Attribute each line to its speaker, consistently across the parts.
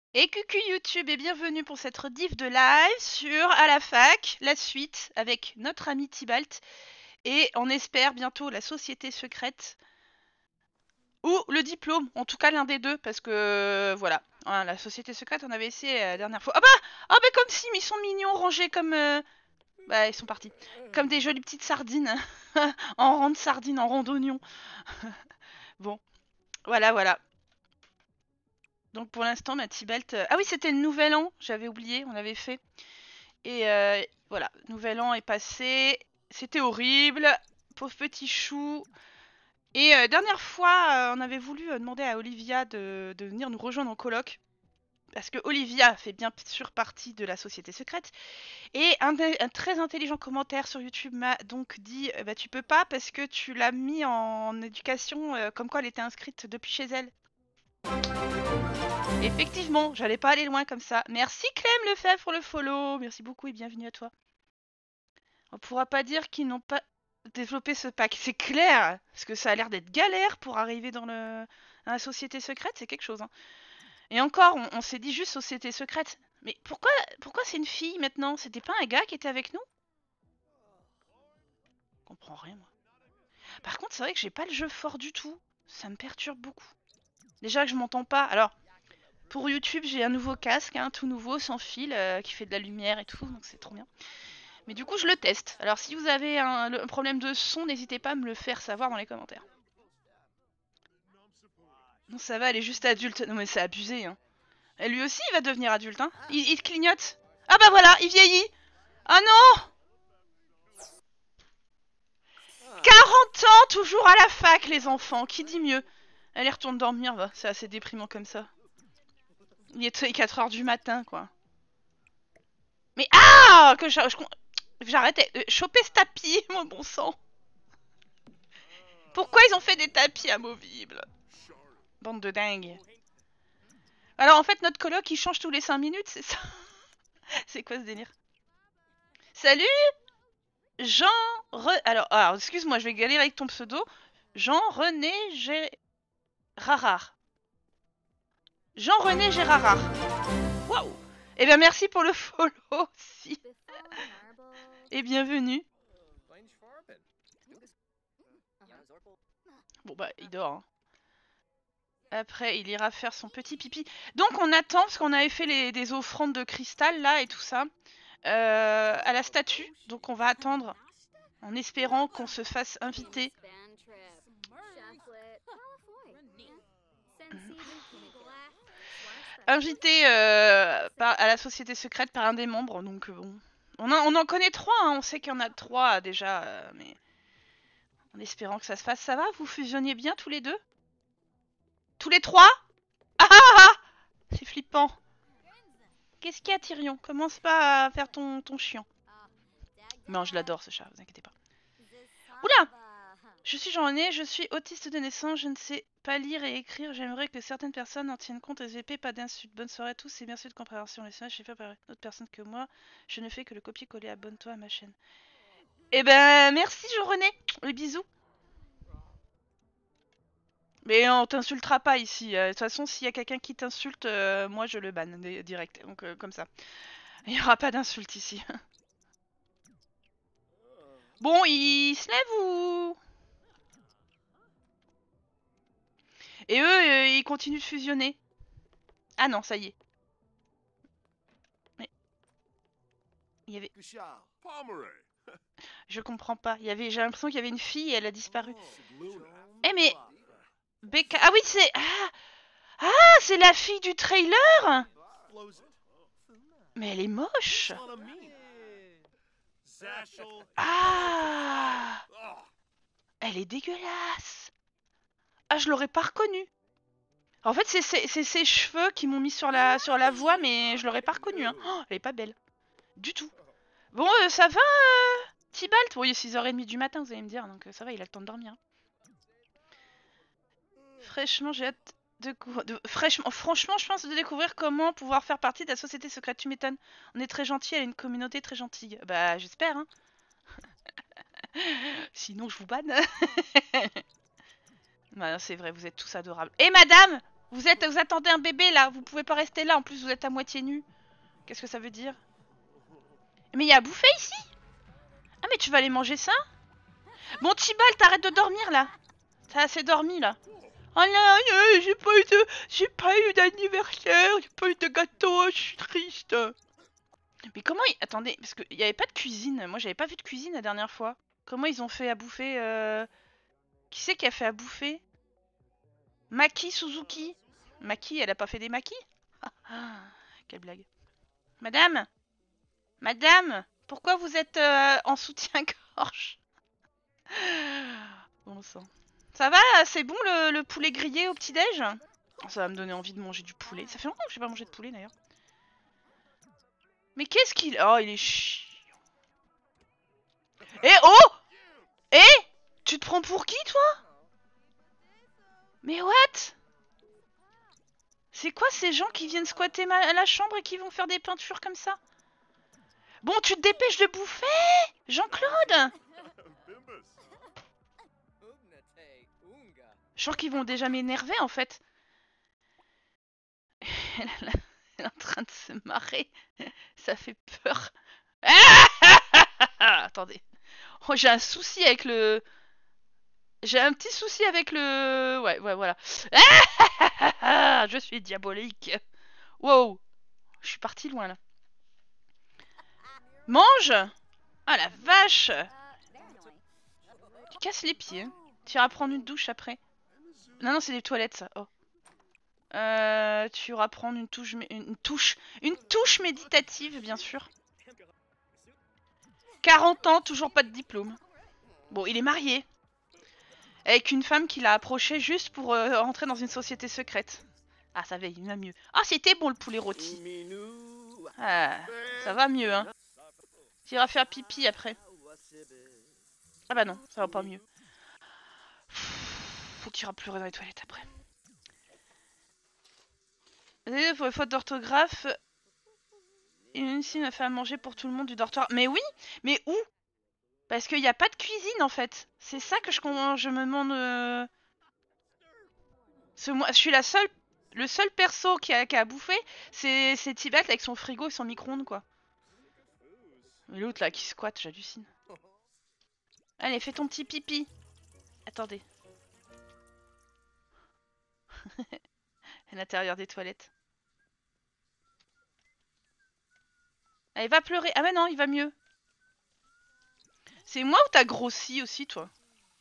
Speaker 1: Et coucou YouTube et bienvenue pour cette rediff de live sur À la fac, la suite avec notre ami Tibalt et on espère bientôt la société secrète ou le diplôme, en tout cas l'un des deux parce que voilà, hein, la société secrète on avait essayé la dernière fois. Ah bah comme si, mais ils sont mignons rangés comme bah ils sont partis. Comme des jolies petites sardines en rang de sardines, en rang d'oignons. Bon, voilà. Donc pour l'instant ma Tibalt ah oui, c'était le nouvel an, j'avais oublié, on avait fait. Et voilà, nouvel an est passé, c'était horrible, pauvre petit chou. Et dernière fois, on avait voulu demander à Olivia de venir nous rejoindre en coloc. Parce que Olivia fait bien sûr partie de la société secrète. Et un très intelligent commentaire sur YouTube m'a donc dit bah, tu peux pas parce que tu l'as mis en éducation comme quoi elle était inscrite depuis chez elle. Effectivement, j'allais pas aller loin comme ça. Merci Clem Lefebvre pour le follow. Merci beaucoup et bienvenue à toi. On pourra pas dire qu'ils n'ont pas développé ce pack, c'est clair, parce que ça a l'air d'être galère pour arriver dans la société secrète, c'est quelque chose. Hein. Et encore, on s'est dit juste société secrète. Mais pourquoi c'est une fille maintenant? C'était pas un gars qui était avec nous? Je comprends rien moi. Par contre, c'est vrai que j'ai pas le jeu fort du tout. Ça me perturbe beaucoup. Déjà que je m'entends pas. Alors, pour YouTube, j'ai un nouveau casque, hein, tout nouveau, sans fil, qui fait de la lumière et tout, donc c'est trop bien. Mais du coup, je le teste. Alors, si vous avez un problème de son, n'hésitez pas à me le faire savoir dans les commentaires. Non, ça va, elle est juste adulte. Non, mais c'est abusé, hein. Et lui aussi, il va devenir adulte, hein. Il clignote. Ah bah voilà, il vieillit. Ah non 40 ans, toujours à la fac, les enfants. Qui dit mieux? Allez, retourne dormir, va. C'est assez déprimant comme ça. Il est 4 heures du matin, quoi. Mais ah que j'arrête. Choper ce tapis, mon bon sang. Pourquoi ils ont fait des tapis amovibles? Bande de dingues. Alors en fait, notre coloc, il change tous les 5 minutes, c'est ça? C'est quoi ce délire? Salut Jean... Alors excuse-moi, je vais galérer avec ton pseudo. Jean-René Gérard. Jean-René Gérard. Waouh. Eh bien merci pour le follow aussi. Et bienvenue. Bon bah il dort. Hein. Après il ira faire son petit pipi. Donc on attend, parce qu'on avait fait des offrandes de cristal là et tout ça. À la statue. Donc on va attendre en espérant qu'on se fasse inviter. Invité à la société secrète par un des membres, donc bon. On en connaît 3, hein, on sait qu'il y en a 3 déjà, mais en espérant que ça se fasse. Ça va? Vous fusionniez bien tous les deux? Tous les 3? Ah! C'est flippant. Qu'est-ce qu'il y a, Tyrion? Commence pas à faire ton chiant. Non, je l'adore ce chat, vous inquiétez pas. Oula! Je suis Jean-René, je suis autiste de naissance, je ne sais pas lire et écrire. J'aimerais que certaines personnes en tiennent compte. SVP, pas d'insultes. Bonne soirée à tous et merci de compréhension. Les messages, j'ai fait par d'autres personnes que moi. Je ne fais que le copier-coller. Abonne-toi à ma chaîne. Eh ben, merci Jean-René. Les bisous. Mais on t'insultera pas ici. De toute façon, s'il y a quelqu'un qui t'insulte, moi je le banne direct. Donc, comme ça. Il n'y aura pas d'insultes ici. Bon, il se lève ou... Et eux, ils continuent de fusionner. Ah non, ça y est. Mais... Il y avait... Je comprends pas. J'ai l'impression qu'il y avait une fille et elle a disparu. Eh mais... Becca... Ah oui, c'est... c'est la fille du trailer. Mais elle est moche. Ah, elle est dégueulasse. Ah, je l'aurais pas reconnue. En fait, c'est ses cheveux qui m'ont mis sur la voie, mais je l'aurais pas reconnue. Hein. Oh, elle est pas belle. Du tout. Bon, ça va, Tibalt? Bon, il est 6h30 du matin, vous allez me dire, donc ça va, il a le temps de dormir. Fraîchement, j'ai hâte franchement, je pense de découvrir comment pouvoir faire partie de la société secrète. Tu m'étonnes. On est très gentil, elle a une communauté très gentille. Bah, j'espère, hein. Sinon, je vous banne. Bah, c'est vrai, vous êtes tous adorables. Et madame! Vous attendez un bébé là, vous pouvez pas rester là, en plus vous êtes à moitié nu. Qu'est-ce que ça veut dire? Mais il y a à bouffer ici? Ah mais tu vas aller manger ça? Bon Tibalt, t'arrêtes de dormir là. T'as assez dormi là. Oh non, j'ai pas eu d'anniversaire, j'ai pas eu de gâteau, je suis triste. Mais comment ils... Attendez, parce qu'il y avait pas de cuisine. Moi j'avais pas vu de cuisine la dernière fois. Comment ils ont fait à bouffer Qui c'est qui a fait à bouffer? Maki Suzuki. Maki, elle a pas fait des maquis? Ah, quelle blague. Madame? Madame? Pourquoi vous êtes en soutien-gorge? Bon sang. Ça va? C'est bon le poulet grillé au petit-déj? Ça va me donner envie de manger du poulet. Ça fait longtemps que j'ai pas mangé de poulet d'ailleurs. Mais qu'est-ce qu'il... Oh, il est chiant. Eh oh! Eh! Tu te prends pour qui toi? Mais what? C'est quoi ces gens qui viennent squatter la chambre et qui vont faire des peintures comme ça? Bon, tu te dépêches de bouffer, Jean-Claude. Je sens qu'ils vont déjà m'énerver en fait. Elle est en train de se marrer. Ça fait peur. Attendez. Oh, j'ai un souci avec le... J'ai un petit souci avec le... Ouais, voilà. Je suis diabolique. Wow. Je suis parti loin là. Mange! Ah la vache! Tu casses les pieds. Hein. Tu iras prendre une douche après. Non, c'est des toilettes ça. Oh. Tu iras prendre une touche méditative, bien sûr. 40 ans, toujours pas de diplôme. Bon, il est marié. Avec une femme qui l'a approché juste pour rentrer dans une société secrète. Ah, ça va, il va mieux. Ah, c'était bon le poulet rôti. Ah, ça va mieux, hein. Tu iras faire pipi après. Ah bah non, ça va pas mieux. Faut qu'il ira pleurer dans les toilettes après. Pour les fautes d'orthographe, une ici m'a fait à manger pour tout le monde du dortoir. Mais oui, mais où? Parce qu'il n'y a pas de cuisine en fait. C'est ça que je me demande. Moi, je suis le seul perso qui a bouffé, c'est Tibet avec son frigo et son micro-ondes quoi. Mais l'autre là qui squatte, j'hallucine. Allez, fais ton petit pipi. Attendez. À l'intérieur des toilettes. Allez, va pleurer. Ah bah non, il va mieux. C'est moi ou t'as grossi aussi, toi?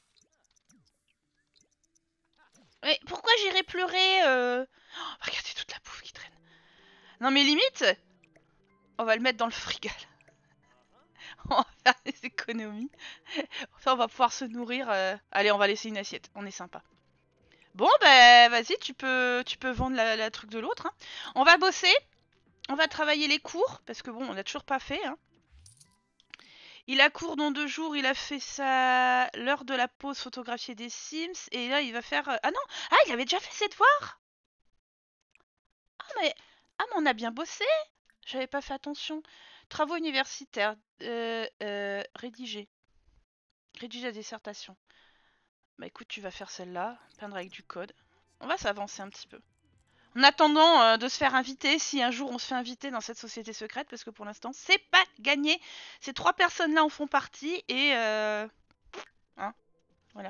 Speaker 1: Mais pourquoi j'irais pleurer Oh, regardez toute la bouffe qui traîne. Non mais limite, on va le mettre dans le frigal. On va faire des économies. Enfin, on va pouvoir se nourrir. Allez, on va laisser une assiette. On est sympa. Bon, bah vas-y, tu peux vendre la truc de l'autre. Hein. On va bosser. On va travailler les cours. Parce que bon, on n'a toujours pas fait. Hein. Il a cours dans 2 jours. Il a fait l'heure de la pause photographier des Sims. Et là, il va faire... Ah non! Ah, il avait déjà fait ses devoirs! Mais... Ah, mais on a bien bossé! J'avais pas fait attention. Travaux universitaires. Rédiger. Rédiger la dissertation. Bah écoute, tu vas faire celle-là. Peindre avec du code. On va s'avancer un petit peu. En attendant de se faire inviter, si un jour on se fait inviter dans cette société secrète, parce que pour l'instant, c'est pas gagné. Ces 3 personnes-là en font partie et... Hein, voilà.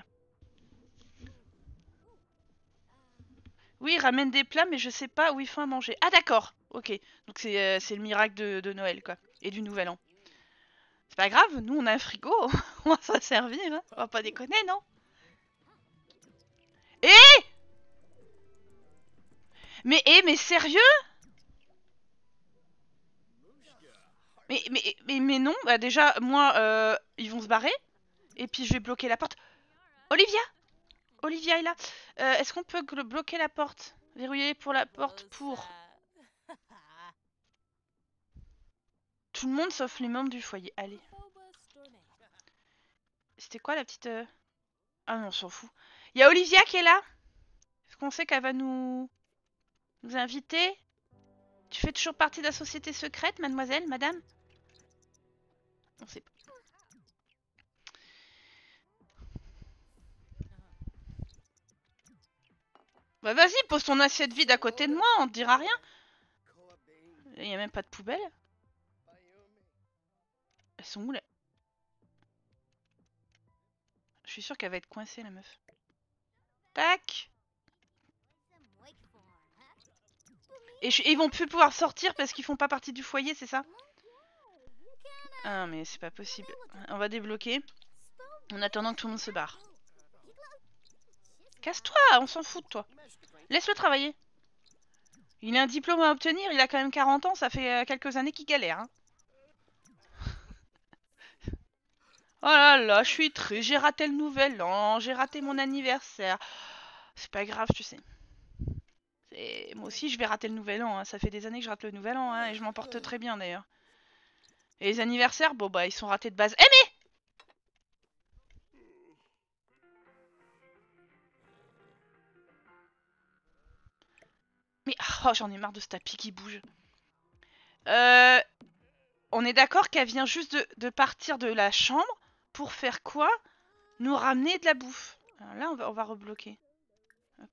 Speaker 1: Oui, ramène des plats, mais je sais pas où ils font à manger. Ah d'accord, ok. Donc c'est le miracle de Noël, quoi. Et du Nouvel An. C'est pas grave, nous on a un frigo, on va s'en servir, hein. On va pas déconner, non? Eh mais sérieux? Mais non, bah déjà, moi, ils vont se barrer. Et puis je vais bloquer la porte. Olivia! Olivia est là. Est-ce qu'on peut bloquer la porte? Verrouiller pour la porte pour... Tout le monde sauf les membres du foyer. Allez. C'était quoi la petite... Ah non, on s'en fout. Il y a Olivia qui est là. Est-ce qu'on sait qu'elle va nous inviter? Tu fais toujours partie de la société secrète, mademoiselle, madame? On sait pas. Bah vas-y, pose ton assiette vide à côté de moi, on te dira rien. Il y a même pas de poubelle. Elles sont où là? Je suis sûre qu'elle va être coincée la meuf. Tac. Et ils vont plus pouvoir sortir parce qu'ils font pas partie du foyer, c'est ça? Ah mais c'est pas possible. On va débloquer. En attendant que tout le monde se barre. Casse-toi, on s'en fout de toi. Laisse-le travailler. Il a un diplôme à obtenir, il a quand même 40 ans, ça fait quelques années qu'il galère. Hein. Oh là là, je suis triste, j'ai raté le nouvel an, j'ai raté mon anniversaire. C'est pas grave, tu sais. Moi aussi, je vais rater le nouvel an, hein. Ça fait des années que je rate le nouvel an, hein, et je m'en porte très bien d'ailleurs. Et les anniversaires, bon bah, ils sont ratés de base. Eh mais oh, j'en ai marre de ce tapis qui bouge. On est d'accord qu'elle vient juste de partir de la chambre pour faire quoi? Nous ramener de la bouffe. Alors là, on va rebloquer. Hop.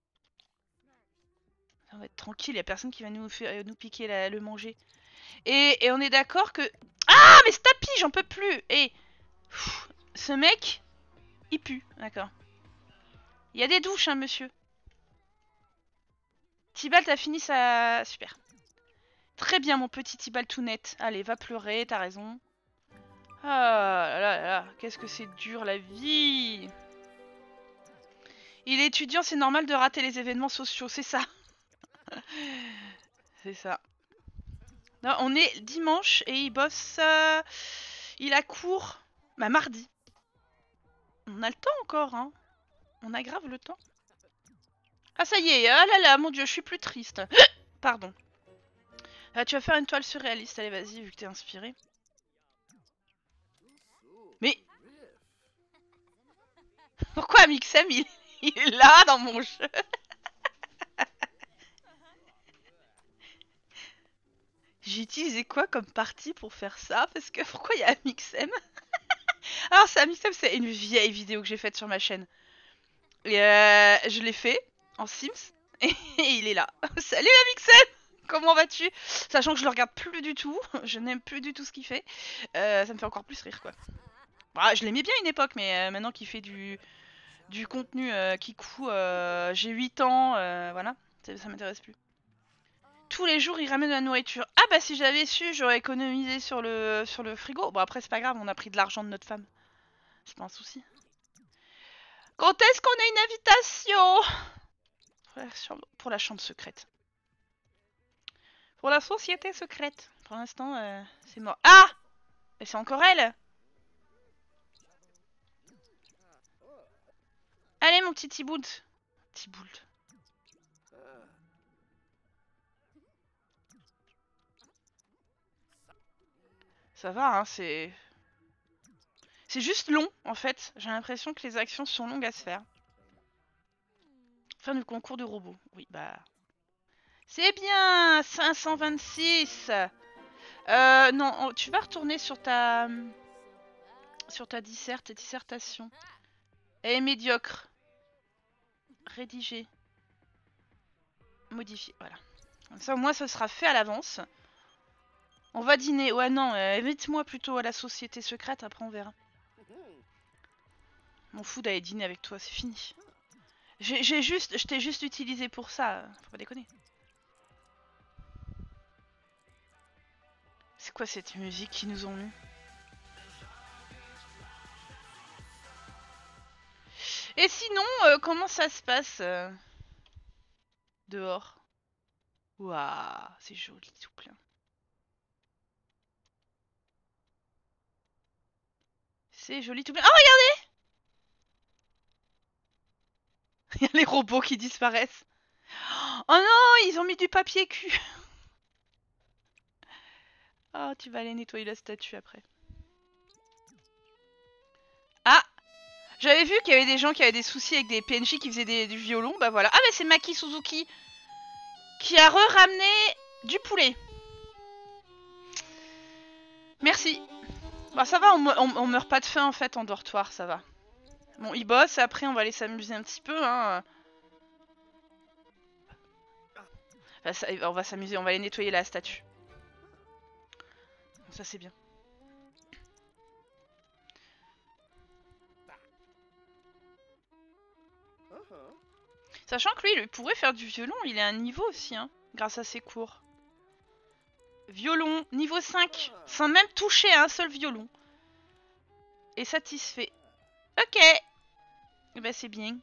Speaker 1: On va être tranquille, il y a personne qui va nous piquer le manger. Et on est d'accord que... Ah, mais ce tapis, j'en peux plus. Et ce mec, il pue, d'accord. Il y a des douches, hein, monsieur. Tibalt a fini sa... Super. Très bien, mon petit Tibalt tout net. Allez, va pleurer, t'as raison. Ah là là là, qu'est-ce que c'est dur la vie. Il est étudiant, c'est normal de rater les événements sociaux, c'est ça. C'est ça. Non, on est dimanche et il bosse... il a cours... Bah mardi. On a le temps encore, hein. On a grave le temps. Ah ça y est, ah là là, mon dieu, je suis plus triste. Pardon. Ah, tu vas faire une toile surréaliste, allez vas-y, vu que t'es inspiré. Mais... Pourquoi Mixem, il est là dans mon jeu? J'ai utilisé quoi comme partie pour faire ça? Parce que pourquoi il y a Amixem? Alors c'est Amixem, c'est une vieille vidéo que j'ai faite sur ma chaîne. Et je l'ai fait en Sims et il est là. Salut Amixem, comment vas-tu? Sachant que je le regarde plus du tout, je n'aime plus du tout ce qu'il fait. Ça me fait encore plus rire quoi. Bah, je l'aimais bien une époque, mais maintenant qu'il fait du contenu qui coûte, j'ai 8 ans, voilà, ça m'intéresse plus. Tous les jours, il ramène de la nourriture. Ah bah si j'avais su, j'aurais économisé sur le frigo. Bon après c'est pas grave, on a pris de l'argent de notre femme. C'est pas un souci. Quand est-ce qu'on a une invitation pour la chambre secrète? Pour la société secrète. Pour l'instant, c'est mort. Ah! Et c'est encore elle? Allez mon petit Tiboult. Tiboult. Ça va, hein, c'est... C'est juste long, en fait. J'ai l'impression que les actions sont longues à se faire. Fin du concours de robots. Oui, bah... C'est bien 526. Non, tu vas retourner sur ta dissertation. Elle est médiocre. Rédiger. Modifier, voilà. Comme ça, au moins, ça sera fait à l'avance. On va dîner. Ouais, non, invite-moi plutôt à la société secrète, après on verra. M'en fous d'aller dîner avec toi, c'est fini. Je t'ai juste utilisé pour ça, faut pas déconner. C'est quoi cette musique qu'ils nous ont mis? Et sinon, comment ça se passe dehors? Waouh, c'est joli tout plein. C'est joli tout plein. Oh, regardez! Il y a les robots qui disparaissent. Oh non, ils ont mis du papier cul. Oh, tu vas aller nettoyer la statue après. Ah! J'avais vu qu'il y avait des gens qui avaient des soucis avec des PNJ qui faisaient du violon. Bah voilà. Ah, mais c'est Maki Suzuki qui a ramené du poulet. Merci. Bah ça va, on meurt pas de faim en fait en dortoir, ça va. Bon, il bosse, après on va aller s'amuser un petit peu. Hein. Enfin, on va s'amuser, on va aller nettoyer la statue. Ça c'est bien. Sachant que lui, il pourrait faire du violon, il est à un niveau aussi, hein, grâce à ses cours. Violon, niveau 5, sans même toucher à un seul violon. Et satisfait. Ok. Et bah c'est bien.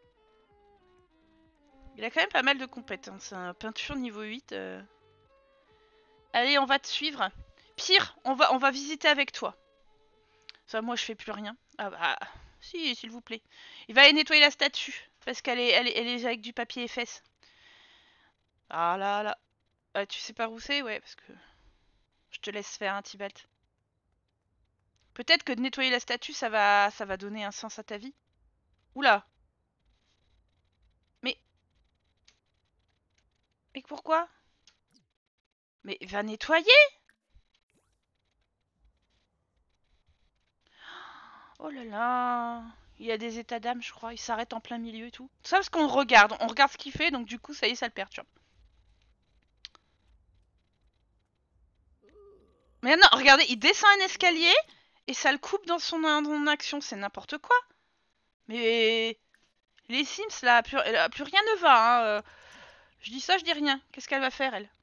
Speaker 1: Il a quand même pas mal de compétences, hein. Peinture niveau 8. Allez, on va te suivre. Pire, on va visiter avec toi. Ça, moi, je fais plus rien. Ah bah, si, s'il vous plaît. Il va aller nettoyer la statue, parce qu'elle est avec du papier épaisse. Ah là là. Ah, tu sais pas où c'est? Ouais, parce que je te laisse faire un Tibalt. Peut-être que de nettoyer la statue, ça va donner un sens à ta vie. Oula. Mais... Mais pourquoi? Mais va nettoyer! Oh là là. Il y a des états d'âme, je crois. Il s'arrête en plein milieu et tout. Tout ça parce qu'on regarde. On regarde ce qu'il fait, donc du coup, ça y est, ça le perturbe. Mais non, regardez, il descend un escalier et ça le coupe dans son action. C'est n'importe quoi. Mais les Sims, là, plus rien ne va. Hein. Je dis ça, je dis rien. Qu'est-ce qu'elle va faire, elle?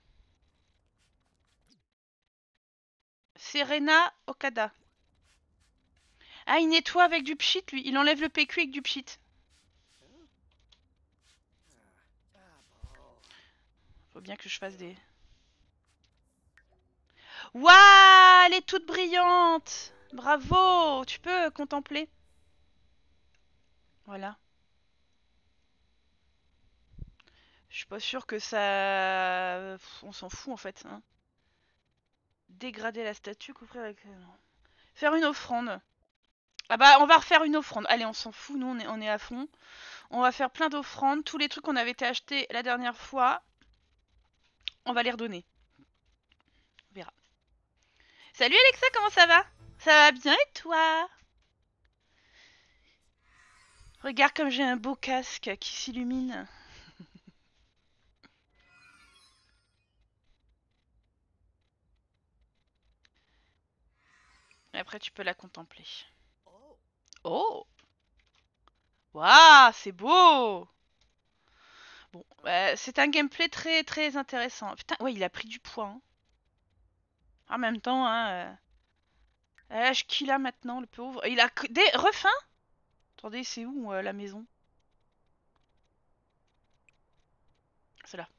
Speaker 1: Serena Okada. Ah, il nettoie avec du pchit, lui. Il enlève le PQ avec du pchit. Faut bien que je fasse des... Waouh, elle est toute brillante. Bravo, tu peux contempler. Voilà. Je suis pas sûre que ça... On s'en fout en fait. Hein. Dégrader la statue, couvrir avec... Faire une offrande. Ah bah on va refaire une offrande. Allez, on s'en fout, nous on est à fond. On va faire plein d'offrandes. Tous les trucs qu'on avait été achetés la dernière fois, on va les redonner. On verra. Salut Alexa, comment ça va? Ça va bien et toi? Regarde comme j'ai un beau casque qui s'illumine. Et après tu peux la contempler. Oh! Waouh, c'est beau! Bon, c'est un gameplay très très intéressant. Putain, ouais, il a pris du poids. Hein. En même temps, hein, l'âge qu'il a maintenant, le pauvre. Il a des refins. Attendez, c'est où la maison? C'est là.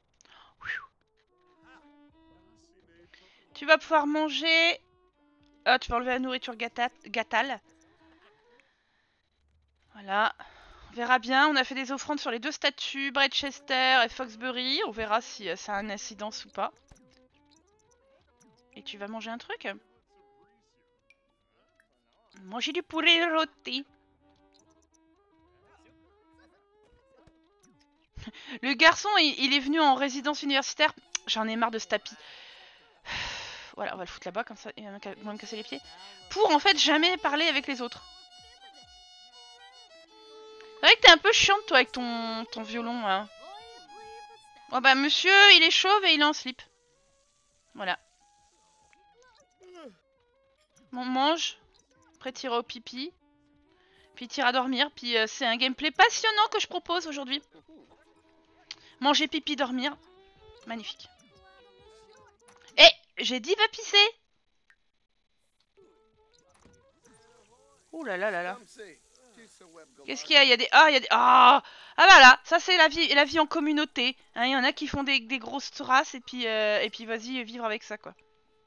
Speaker 1: Tu vas pouvoir manger. Ah, tu peux enlever la nourriture gâtale. Voilà. On verra bien. On a fait des offrandes sur les deux statues, Bredchester et Foxbury. On verra si ça a une incidence ou pas. Et tu vas manger un truc? Manger du poulet rôti. Le garçon, il est venu en résidence universitaire. J'en ai marre de ce tapis. Voilà, on va le foutre là-bas, comme ça, il va me casser les pieds. Pour, en fait, jamais parler avec les autres. C'est vrai que t'es un peu chiante, toi, avec ton violon, hein. Oh bah, monsieur, il est chauve et il est en slip. Voilà. On mange. Après, tire au pipi. Puis tire à dormir. Puis c'est un gameplay passionnant que je propose aujourd'hui. Manger, pipi, dormir. Magnifique. Eh, j'ai dit va pisser. Ouh là là là là. Qu'est-ce qu'il y a? Il y a des... Ah, il y a des... Ah, ah voilà, ça c'est la vie en communauté. Hein, il y en a qui font des grosses races et puis vas-y vivre avec ça quoi.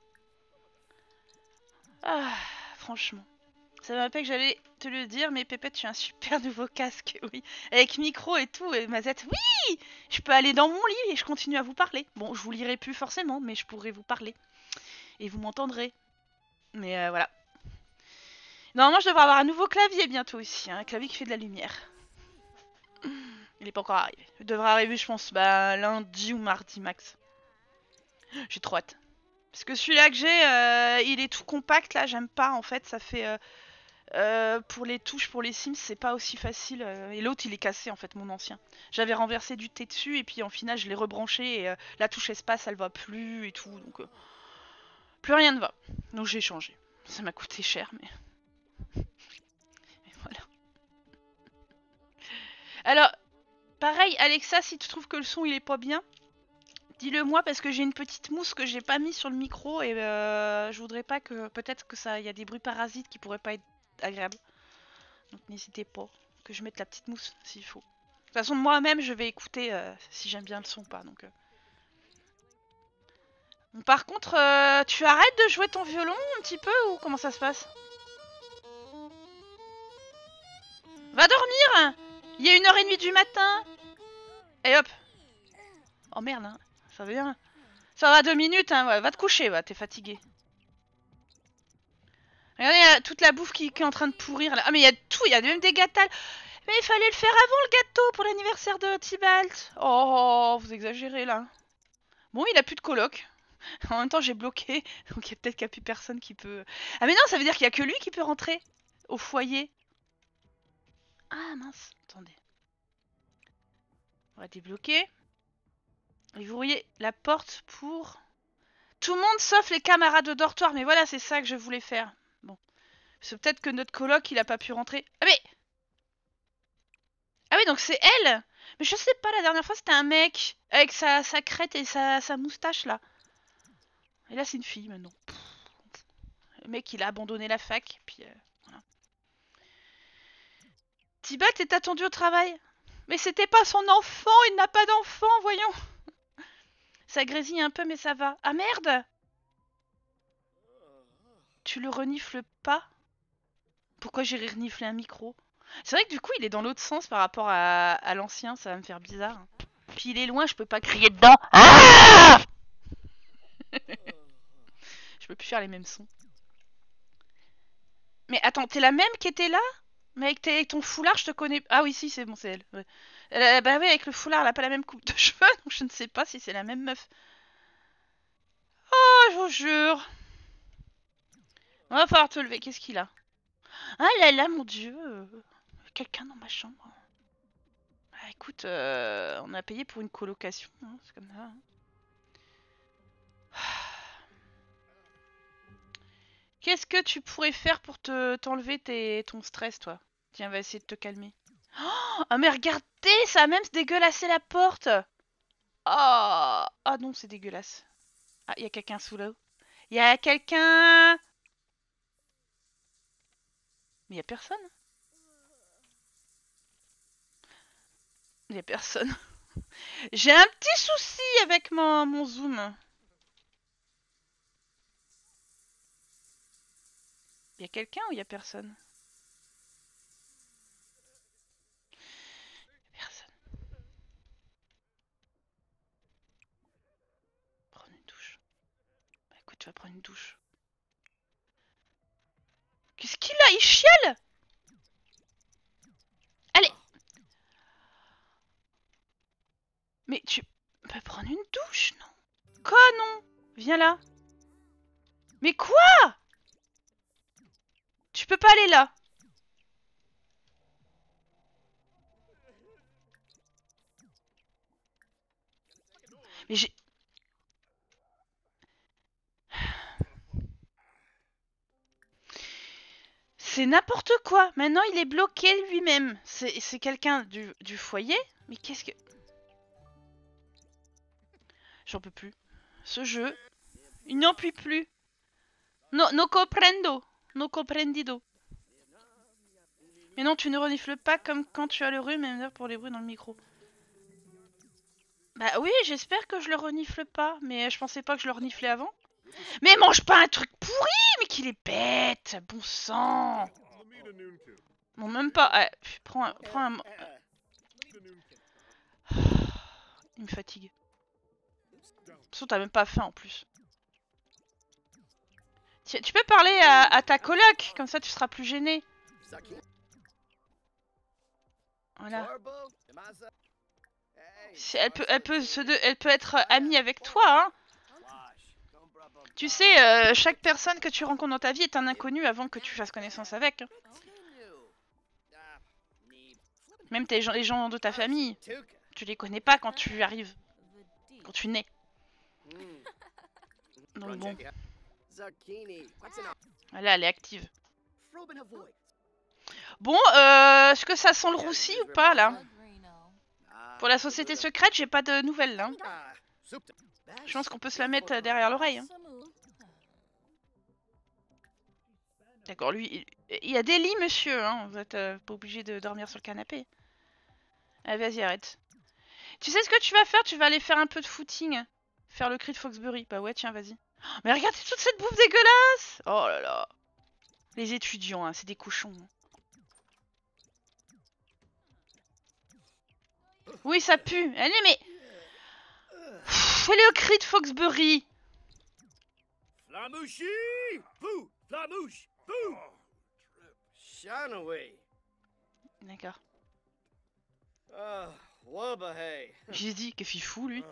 Speaker 1: Ah, franchement. Ça me rappelle que j'allais te le dire, mais Pépette, tu as un super nouveau casque, oui. Avec micro et tout, et Mazette, oui. Je peux aller dans mon lit et je continue à vous parler. Bon, je vous lirai plus forcément, mais je pourrai vous parler. Et vous m'entendrez. Mais voilà. Normalement, je devrais avoir un nouveau clavier bientôt ici, hein, un clavier qui fait de la lumière. Il n'est pas encore arrivé. Il devrait arriver, je pense, bah, lundi ou mardi max. J'ai trop hâte. Parce que celui-là que j'ai, il est tout compact, là, j'aime pas, en fait, ça fait... Pour les touches, pour les Sims, c'est pas aussi facile. Et l'autre, il est cassé en fait, mon ancien. J'avais renversé du thé dessus et puis en final, je l'ai rebranché et la touche espace, elle va plus et tout. Donc, plus rien ne va. Donc j'ai changé. Ça m'a coûté cher, mais. Et voilà. Alors, pareil, Alexa, si tu trouves que le son il est pas bien, dis-le moi parce que j'ai une petite mousse que j'ai pas mis sur le micro et je voudrais pas que. Peut-être que ça. Il y a des bruits parasites qui pourraient pas être agréables. Donc n'hésitez pas que je mette la petite mousse s'il faut. De toute façon, moi-même, je vais écouter si j'aime bien le son ou pas. Donc, Bon, par contre, tu arrêtes de jouer ton violon un petit peu ou comment ça se passe? Va dormir! Il est 1h30 du matin! Et hop! Oh merde, hein. Ça va bien. Ça va 2 minutes, hein. Ouais, va te coucher, va, t'es fatigué. Regardez, y a toute la bouffe qui est en train de pourrir là. Ah, mais il y a tout, il y a même des gâteaux. Mais il fallait le faire avant le gâteau pour l'anniversaire de Tibalt. Oh, vous exagérez là. Bon, il a plus de coloc. En même temps, j'ai bloqué. Donc, il y a peut-être qu'il n'y a plus personne qui peut. Ah, mais non, ça veut dire qu'il n'y a que lui qui peut rentrer au foyer. Ah, mince. Attendez. On va débloquer. Et vous voyez la porte pour. Tout le monde sauf les camarades de dortoir. Mais voilà, c'est ça que je voulais faire. Bon. C'est peut-être que notre coloc, il a pas pu rentrer. Ah, mais. Ah oui, donc c'est elle. Mais je sais pas, la dernière fois, c'était un mec. Avec sa crête et sa moustache, là. Et là, c'est une fille, maintenant. Le mec, il a abandonné la fac. Puis, voilà. Tibat est attendu au travail. Mais c'était pas son enfant, il n'a pas d'enfant, voyons. Ça grésille un peu, mais ça va. Ah merde! Tu le renifles pas? Pourquoi j'irais renifler un micro? C'est vrai que du coup, il est dans l'autre sens par rapport à l'ancien, ça va me faire bizarre. Puis il est loin, je peux pas crier dedans. Ah! Je peux plus faire les mêmes sons. Mais attends, t'es la même qui était là? Mais avec ton foulard, je te connais. Ah oui, si, c'est bon, c'est elle. Ouais. Bah oui, avec le foulard, elle a pas la même coupe de cheveux, donc je ne sais pas si c'est la même meuf. Oh, je vous jure. On va falloir te lever, qu'est-ce qu'il a? Ah là là, mon dieu. Quelqu'un dans ma chambre. Bah écoute, on a payé pour une colocation, hein, c'est comme ça. Hein. Qu'est-ce que tu pourrais faire pour t'enlever ton stress, toi? Tiens, on va essayer de te calmer. Oh, mais regardez, ça a même dégueulassé la porte. Oh, ah non, c'est dégueulasse. Ah, il y a quelqu'un sous là. Il y a quelqu'un. Mais il y a personne. Il y a personne. J'ai un petit souci avec mon zoom. Il y a quelqu'un ou il y a personne? Personne. Prendre une douche. Bah écoute, tu vas prendre une douche. Qu'est-ce qu'il a? Il chiale? Allez! Mais tu peux prendre une douche, non? Quoi, non? Viens là. Mais quoi? Tu peux pas aller là. Mais j'ai... C'est n'importe quoi. Maintenant, il est bloqué lui-même. C'est quelqu'un du foyer? Mais qu'est-ce que... J'en peux plus. Ce jeu, il n'en peut plus. No, no comprendo. No comprendido. Mais non, tu ne renifles pas comme quand tu as le rhume, même pour les bruits dans le micro. Bah oui, j'espère que je le renifle pas. Mais je pensais pas que je le reniflais avant. Mais mange pas un truc pourri! Mais qu'il est bête! Bon sang! Non, même pas. Ouais, prends un... Il me fatigue. De toute façon, t'as même pas faim en plus. Tu peux parler à ta coloc, comme ça tu seras plus gêné. Voilà. Elle peut être amie avec toi, hein. Tu sais, chaque personne que tu rencontres dans ta vie est un inconnu avant que tu fasses connaissance avec. Hein. Même les gens de ta famille, tu les connais pas quand tu arrives, quand tu nais. Donc bon. Là, elle est active. Bon, est-ce que ça sent le roussi ou pas, là? Pour la société secrète, j'ai pas de nouvelles, là. Je pense qu'on peut se la mettre derrière l'oreille. Hein. D'accord, lui, il y a des lits, monsieur, hein. Vous êtes pas obligé de dormir sur le canapé. Allez, vas-y, arrête. Tu sais ce que tu vas faire? Tu vas aller faire un peu de footing. Faire le cri de Foxbury. Bah ouais, tiens, vas-y. Oh, mais regardez toute cette bouffe dégueulasse! Oh là là. Les étudiants, hein, c'est des cochons. Oui, ça pue. Allez, mais... Fais le cri de Foxbury.
Speaker 2: Flamouchi! Boo! Flamouche! Boo! Shanaway!
Speaker 1: D'accord.
Speaker 2: Wabahay!
Speaker 1: J'ai dit, qu'est-ce qu'il fout, lui?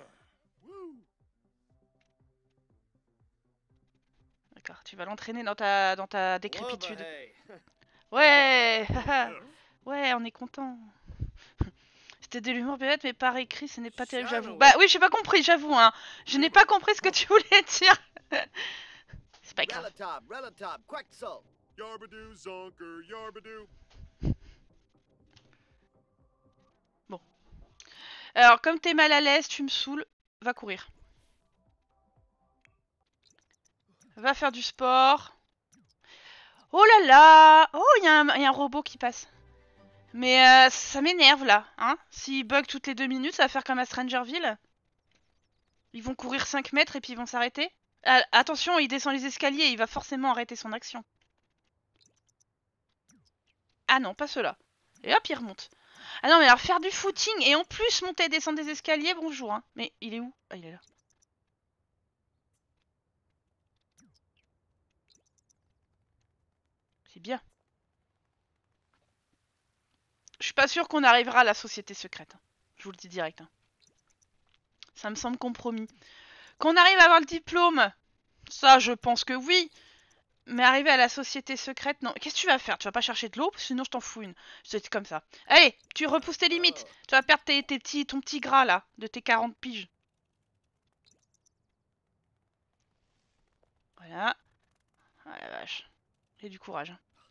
Speaker 1: D'accord, tu vas l'entraîner dans ta décrépitude. Ouais! Ouais, on est content. C'était de l'humour peut-être, mais par écrit, ce n'est pas terrible, j'avoue. Bah oui, j'ai pas compris, j'avoue, hein. Je n'ai pas compris ce que tu voulais dire. C'est pas grave. Bon. Alors, comme t'es mal à l'aise, tu me saoules, va courir. Va faire du sport. Oh là là! Oh, il y a un robot qui passe. Mais ça m'énerve là, hein. S'il bug toutes les 2 minutes, ça va faire comme à Strangerville. Ils vont courir 5 mètres et puis ils vont s'arrêter. Attention, il descend les escaliers, il va forcément arrêter son action. Ah non, pas ceux-là. Et hop, il remonte. Ah non, mais alors faire du footing et en plus monter et descendre des escaliers, bonjour. Hein. Mais il est où? Ah, il est là. C'est bien. Je suis pas sûre qu'on arrivera à la société secrète. Hein. Je vous le dis direct. Hein. Ça me semble compromis. Qu'on arrive à avoir le diplôme, ça je pense que oui. Mais arriver à la société secrète, non. Qu'est-ce que tu vas faire? Tu vas pas chercher de l'eau? Sinon je t'en fous une. C'est comme ça. Allez, tu repousses tes limites. Tu vas perdre ton petit gras là, de tes 40 piges. Voilà. Ah la vache. J'ai du courage.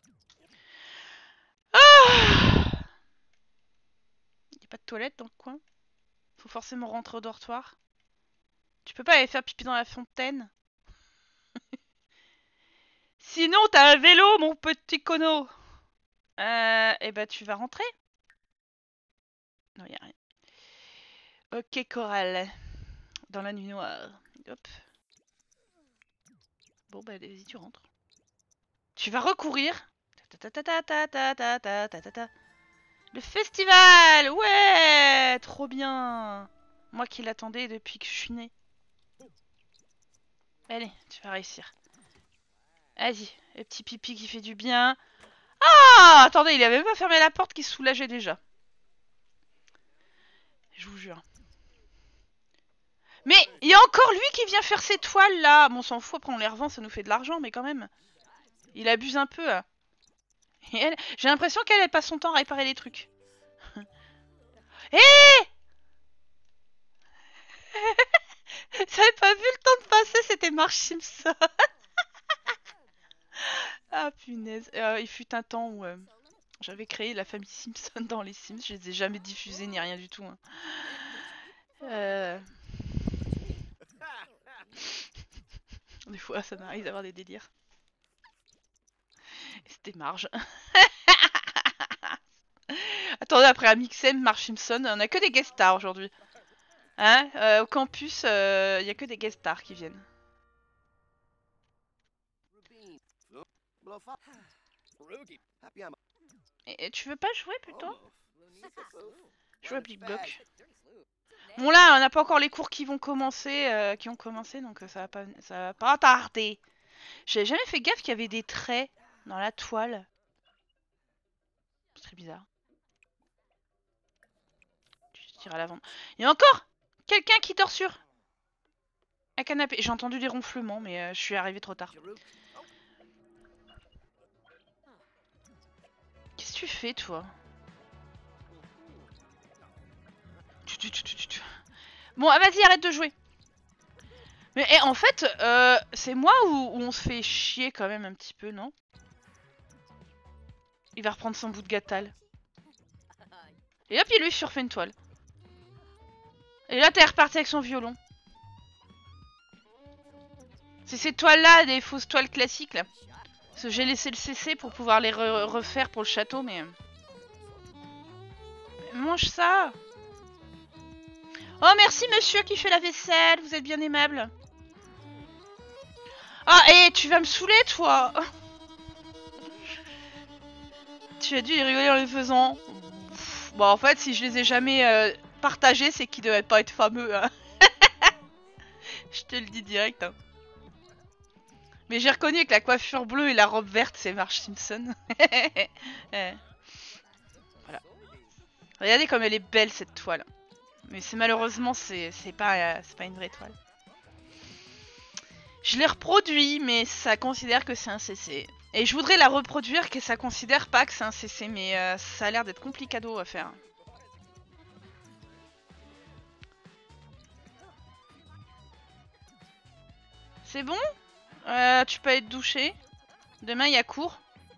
Speaker 1: Ah! Il n'y a pas de toilette dans le coin? Faut forcément rentrer au dortoir. Tu peux pas aller faire pipi dans la fontaine? Sinon t'as un vélo, mon petit cono. Eh ben tu vas rentrer? Non, y a rien. Ok, Coral. Dans la nuit noire. Hop. Bon, bah, vas-y, tu rentres. Tu vas recourir. Le festival! Ouais! Trop bien! Moi qui l'attendais depuis que je suis née. Allez, tu vas réussir. Vas-y, le petit pipi qui fait du bien. Ah! Attendez, il avait même pas fermé la porte qui se soulageait déjà. Je vous jure. Mais il y a encore lui qui vient faire ses toiles là. Bon, on s'en fout, après on les revend, ça nous fait de l'argent, mais quand même. Il abuse un peu. J'ai l'impression qu'elle passe son temps à réparer les trucs. Hé J'avais pas vu le temps de passer, c'était Marge Simpson. Ah punaise. Il fut un temps où j'avais créé la famille Simpson dans les Sims. Je les ai jamais diffusés ni rien du tout. Hein. Des fois, ça m'arrive d'avoir des délires. C'était Marge. Attendez, après Amixem, Marge Simpson, on a que des guest stars aujourd'hui. Hein au campus, il y a que des guest stars qui viennent. Et tu veux pas jouer plutôt? Jouer à Big Block. Bon là, on n'a pas encore les cours qui vont commencer, qui ont commencé, donc ça va pas tarder. J'avais jamais fait gaffe qu'il y avait des traits dans la toile. C'est très bizarre. Tu tires à l'avant. Il y a encore quelqu'un qui dort sur. Un canapé. J'ai entendu des ronflements, mais je suis arrivée trop tard. Qu'est-ce que tu fais, toi? Bon, ah, vas-y, arrête de jouer. Mais en fait, c'est moi ou on se fait chier quand même un petit peu, non? Il va reprendre son bout de gâtal. Et hop, il lui surfait une toile. Et là, t'es reparti avec son violon. C'est ces toiles-là, des fausses toiles classiques, là. Parce que j'ai laissé le CC pour pouvoir les refaire pour le château, mais... Mange ça. Oh, merci monsieur qui fait la vaisselle, vous êtes bien aimable. Ah, et tu vas me saouler, toi. Tu as dû y rigoler en les faisant. Bon, en fait, si je les ai jamais partagés, c'est qu'ils devaient pas être fameux. Hein. Je te le dis direct. Hein. Mais j'ai reconnu que la coiffure bleue et la robe verte, c'est Marge Simpson. Voilà. Regardez comme elle est belle, cette toile. Mais c'est malheureusement, c'est pas une vraie toile. Je l'ai reproduit, mais ça considère que c'est un CC. Et je voudrais la reproduire, que ça considère pas que c'est un CC, mais ça a l'air d'être complicado à faire. C'est bon? Tu peux être douché. Demain, il y a cours.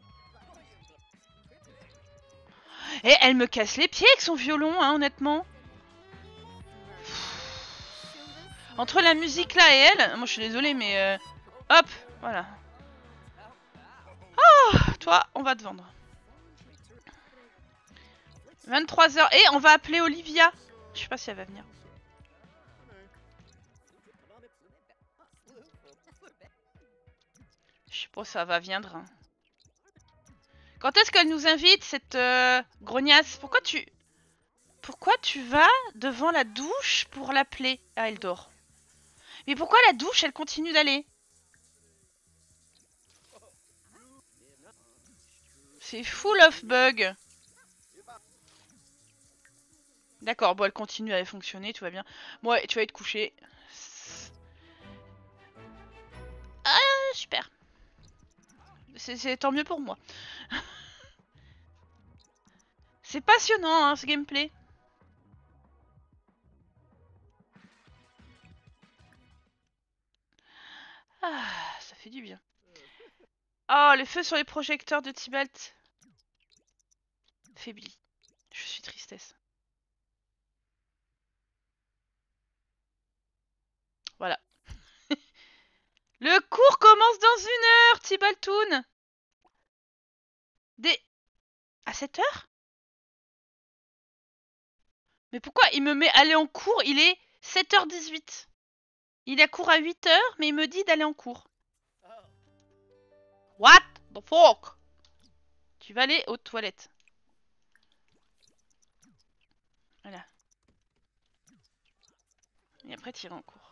Speaker 1: Et elle me casse les pieds avec son violon, hein, honnêtement. Entre la musique là et elle, moi je suis désolée, mais hop, voilà. Oh, toi, on va te vendre. 23h. Et on va appeler Olivia. Je sais pas si elle va venir. Je sais pas si ça va viendre. Hein. Quand est-ce qu'elle nous invite, cette grognasse? Pourquoi tu vas devant la douche pour l'appeler? Ah, elle dort. Mais pourquoi la douche, elle continue d'aller? C'est full of bugs. D'accord, bon, elle continue à fonctionner, tout va bien. Moi, tu vas être couché. Ah, super. C'est tant mieux pour moi. C'est passionnant, hein, ce gameplay. Ah, ça fait du bien. Oh, le feu sur les projecteurs de Tybalt. Faibli. Je suis tristesse. Voilà. Le cours commence dans 1 heure, Tybaltoon. À 7 heures? Mais pourquoi il me met aller en cours? Il est 7h18. Il a cours à 8h, mais il me dit d'aller en cours. What the fuck? Tu vas aller aux toilettes. Voilà. Et après, tu iras en cours.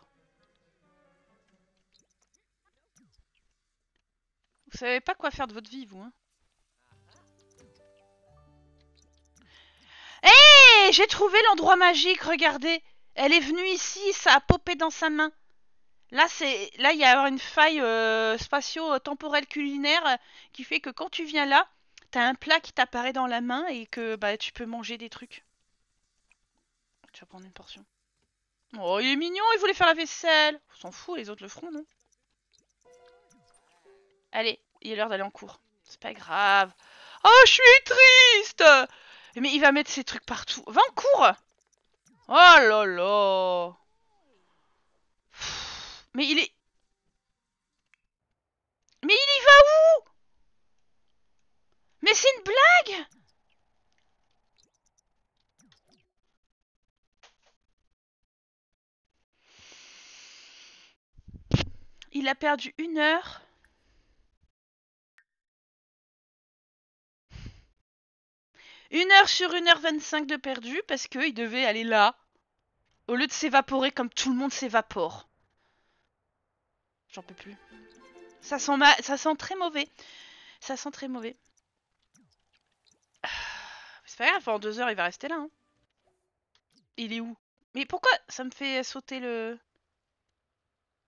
Speaker 1: Vous savez pas quoi faire de votre vie, vous, hein? Hé, hey, j'ai trouvé l'endroit magique, regardez. Elle est venue ici, ça a popé dans sa main. Là, il y a une faille spatio-temporelle culinaire qui fait que quand tu viens là, t'as un plat qui t'apparaît dans la main et que bah tu peux manger des trucs. Tu vas prendre une portion. Oh, il est mignon, il voulait faire la vaisselle. On s'en fout, les autres le feront, non? Allez, il est l'heure d'aller en cours. C'est pas grave. Oh, je suis triste. Mais il va mettre ses trucs partout. Va en cours. Oh là là. Mais il est... Mais il y va où? Mais c'est une blague. Il a perdu 1 heure. 1 heure sur 1h25 de perdu parce qu'il devait aller là. Au lieu de s'évaporer comme tout le monde s'évapore. J'en peux plus. Ça sent très mauvais. Ça sent très mauvais. C'est pas grave, pendant 2 heures il va rester là. Hein. Il est où? Mais pourquoi ça me fait sauter le...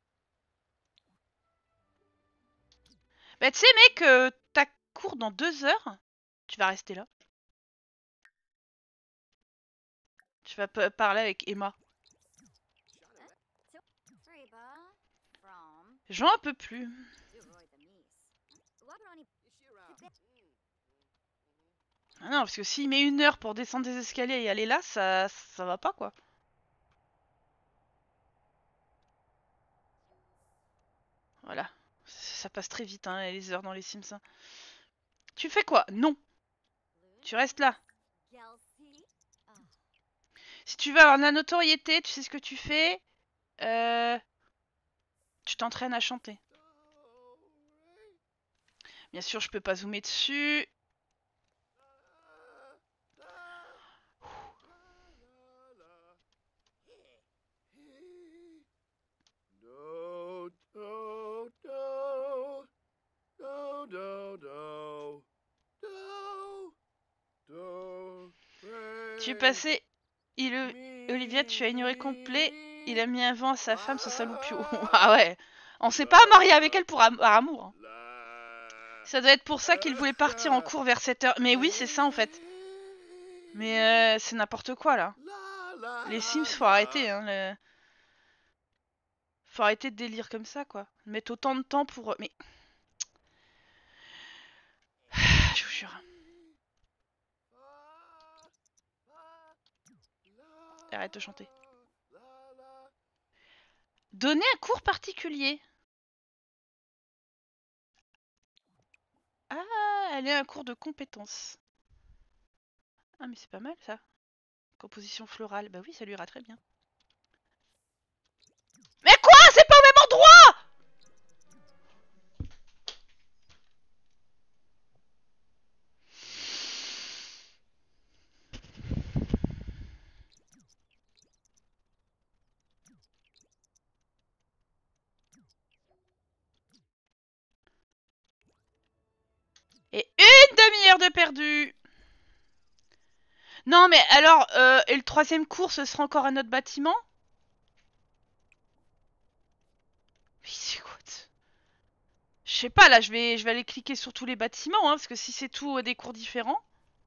Speaker 1: Bah tu sais mec, t'as cours dans 2 heures. Tu vas rester là. Tu vas parler avec Emma. J'en peux plus. Ah non, parce que s'il met 1 heure pour descendre des escaliers et aller là, ça va pas quoi. Voilà. Ça passe très vite, hein, les heures dans les Sims. Hein. Tu fais quoi? Non. Tu restes là. Si tu veux avoir de la notoriété, tu sais ce que tu fais. Tu t'entraînes à chanter. Bien sûr, je peux pas zoomer dessus. Tu es passé. Olivia, tu as ignoré complet. Il a mis un vent à sa femme sans saloupio. Ah ouais. On s'est pas marié avec elle par amour. Hein. Ça doit être pour ça qu'il voulait partir en cours vers 7 heures. Mais oui, c'est ça en fait. Mais c'est n'importe quoi là. Les Sims, faut arrêter. Hein, faut arrêter de délire comme ça quoi. Mettre autant de temps pour. Mais. Je vous jure. Arrête de chanter. Donner un cours particulier. Ah, elle est un cours de compétences. Ah, mais c'est pas mal ça. Composition florale. Bah oui, ça lui ira très bien. Mais quoi? C'est pas au même endroit! Et 1 demi-heure de perdu. Non, mais alors, et le 3e cours, ce sera encore un autre bâtiment? Mais c'est quoi? Je sais pas, là, je vais aller cliquer sur tous les bâtiments, hein, parce que si c'est tout des cours différents.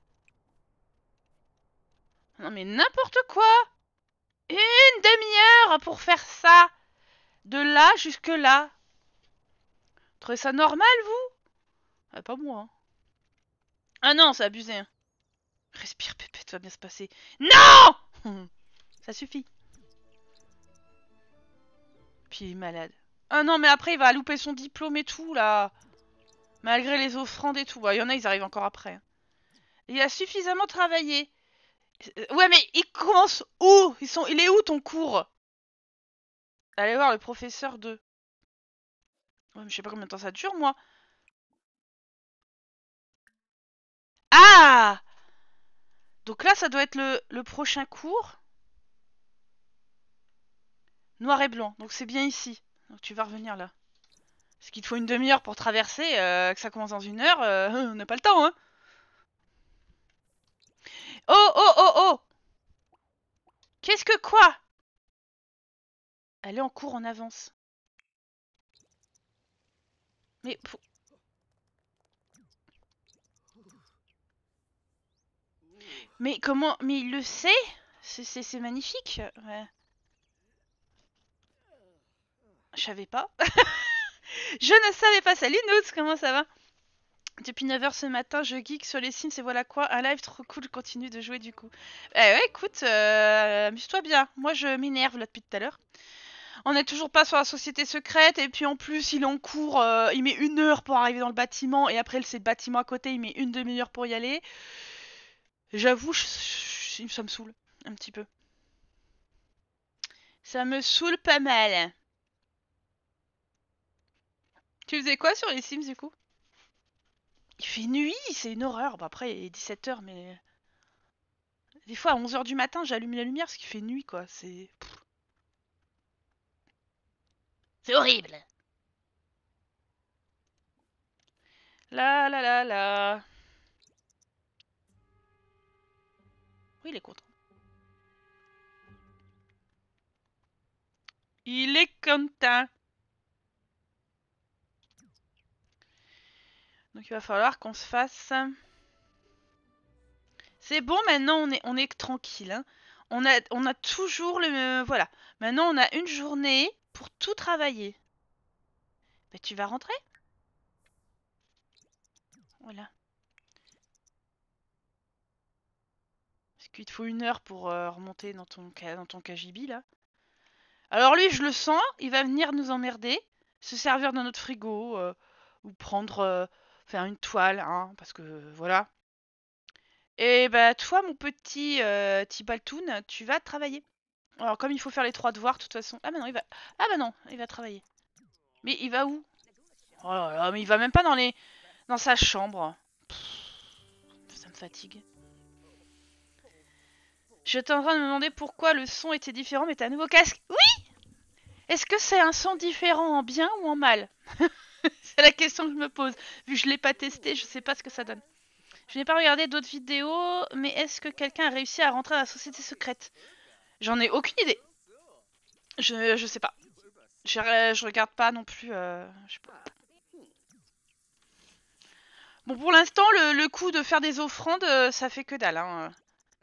Speaker 1: Non, mais n'importe quoi! 1 demi-heure pour faire ça! De là jusque là. Vous trouvez ça normal, vous? Ah, pas moi. Hein. Ah non, c'est abusé. Hein. Respire, pépette, ça va bien se passer. Non! Ça suffit. Puis il est malade. Ah non, mais après, il va louper son diplôme et tout, là. Malgré les offrandes et tout. Bah, il y en a, ils arrivent encore après. Hein. Il a suffisamment travaillé. Ouais, mais il commence où? Il est où ton cours? Allez voir le professeur de... Ouais, mais je sais pas combien de temps ça dure, moi. Ah! Donc là, ça doit être le prochain cours. Noir et blanc. Donc c'est bien ici. Donc tu vas revenir là. Parce qu'il te faut 1 demi-heure pour traverser, que ça commence dans 1 heure, on n'a pas le temps, hein. Oh, oh, oh, oh! Qu'est-ce que quoi? Elle est en cours en avance. Mais... Mais comment... Mais il le sait? C'est magnifique. Ouais. Je savais pas. Je ne savais pas. Salut Noots, comment ça va? Depuis 9 heures ce matin, je geek sur les Sims et voilà quoi, un live trop cool, je continue de jouer du coup. Ouais, écoute, amuse-toi bien. Moi, je m'énerve là depuis tout à l'heure. On n'est toujours pas sur la société secrète et puis en plus, il est en cours, il met 1 heure pour arriver dans le bâtiment et après, c'est le bâtiment à côté, il met 1 demi-heure pour y aller. J'avoue, ça me saoule un petit peu. Ça me saoule pas mal. Tu faisais quoi sur les Sims du coup? Il fait nuit, c'est une horreur. Bon, après, il est 17 h, mais. Des fois, à 11 h du matin, j'allume la lumière parce qu'il fait nuit, quoi. C'est horrible! La la la la. Oui, il est content. Il est content. Donc il va falloir qu'on se fasse... C'est bon, maintenant on est tranquille. Hein. On a toujours le... Voilà. Maintenant on a une journée pour tout travailler. Bah, tu vas rentrer? Voilà. Parce qu'il te faut 1 heure pour remonter dans ton KGB là. Alors lui, je le sens, il va venir nous emmerder, se servir de notre frigo, ou prendre... faire une toile, hein, parce que voilà. Et bah toi, mon petit Tibaltoon, tu vas travailler. Alors comme il faut faire les 3 devoirs, de toute façon... Ah bah non, il va... Ah bah non, il va travailler. Mais il va où? Oh là là, mais il va même pas dans sa chambre. Pff, ça me fatigue. J'étais en train de me demander pourquoi le son était différent, mais t'as un nouveau casque. Oui! Est-ce que c'est un son différent en bien ou en mal? C'est la question que je me pose. Vu que je l'ai pas testé, je sais pas ce que ça donne. Je n'ai pas regardé d'autres vidéos, mais est-ce que quelqu'un a réussi à rentrer dans la société secrète? J'en ai aucune idée. Je sais pas. Je regarde pas non plus. Je sais pas. Bon, pour l'instant, le coup de faire des offrandes, ça fait que dalle. Hein.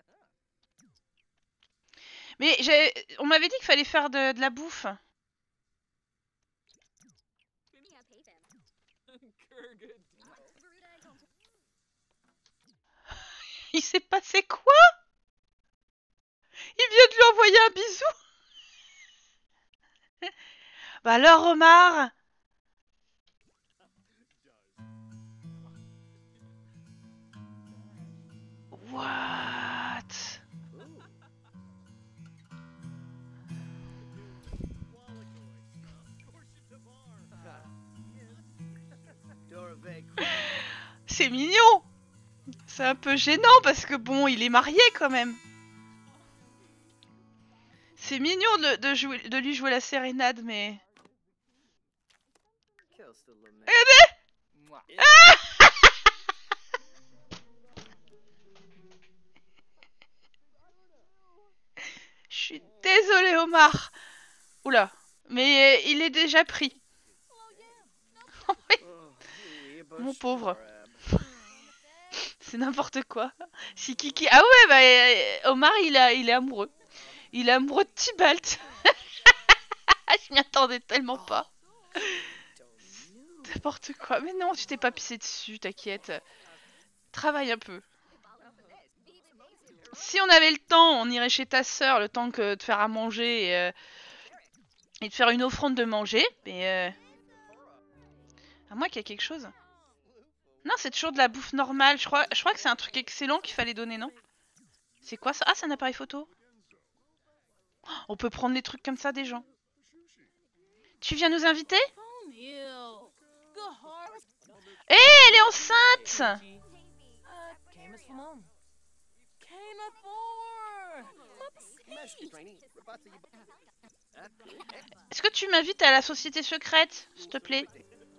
Speaker 1: Mais on m'avait dit qu'il fallait faire de la bouffe. Il s'est passé quoi? Il vient de lui envoyer un bisou. Bah alors, Omar. What? C'est mignon. C'est un peu gênant parce que bon, il est marié quand même. C'est mignon de lui jouer la sérénade, mais... Regardez! Ah! Je suis désolée, Omar. Oula, mais il est déjà pris. Mon pauvre. C'est n'importe quoi. Si Kiki... Ah ouais, bah Omar, il est amoureux. Il est amoureux de Tybalt. Je m'y attendais tellement pas. N'importe quoi. Mais non, tu t'es pas pissé dessus, t'inquiète. Travaille un peu. Si on avait le temps, on irait chez ta sœur, le temps que de faire à manger et de faire une offrande de manger. Mais à moins qu'il y ait quelque chose. Non, c'est toujours de la bouffe normale. Je crois que c'est un truc excellent qu'il fallait donner, non? C'est quoi ça? Ah, c'est un appareil photo. Oh, on peut prendre des trucs comme ça des gens. Tu viens nous inviter? Hé, elle est enceinte! Est-ce que tu m'invites à la société secrète, s'il te plaît?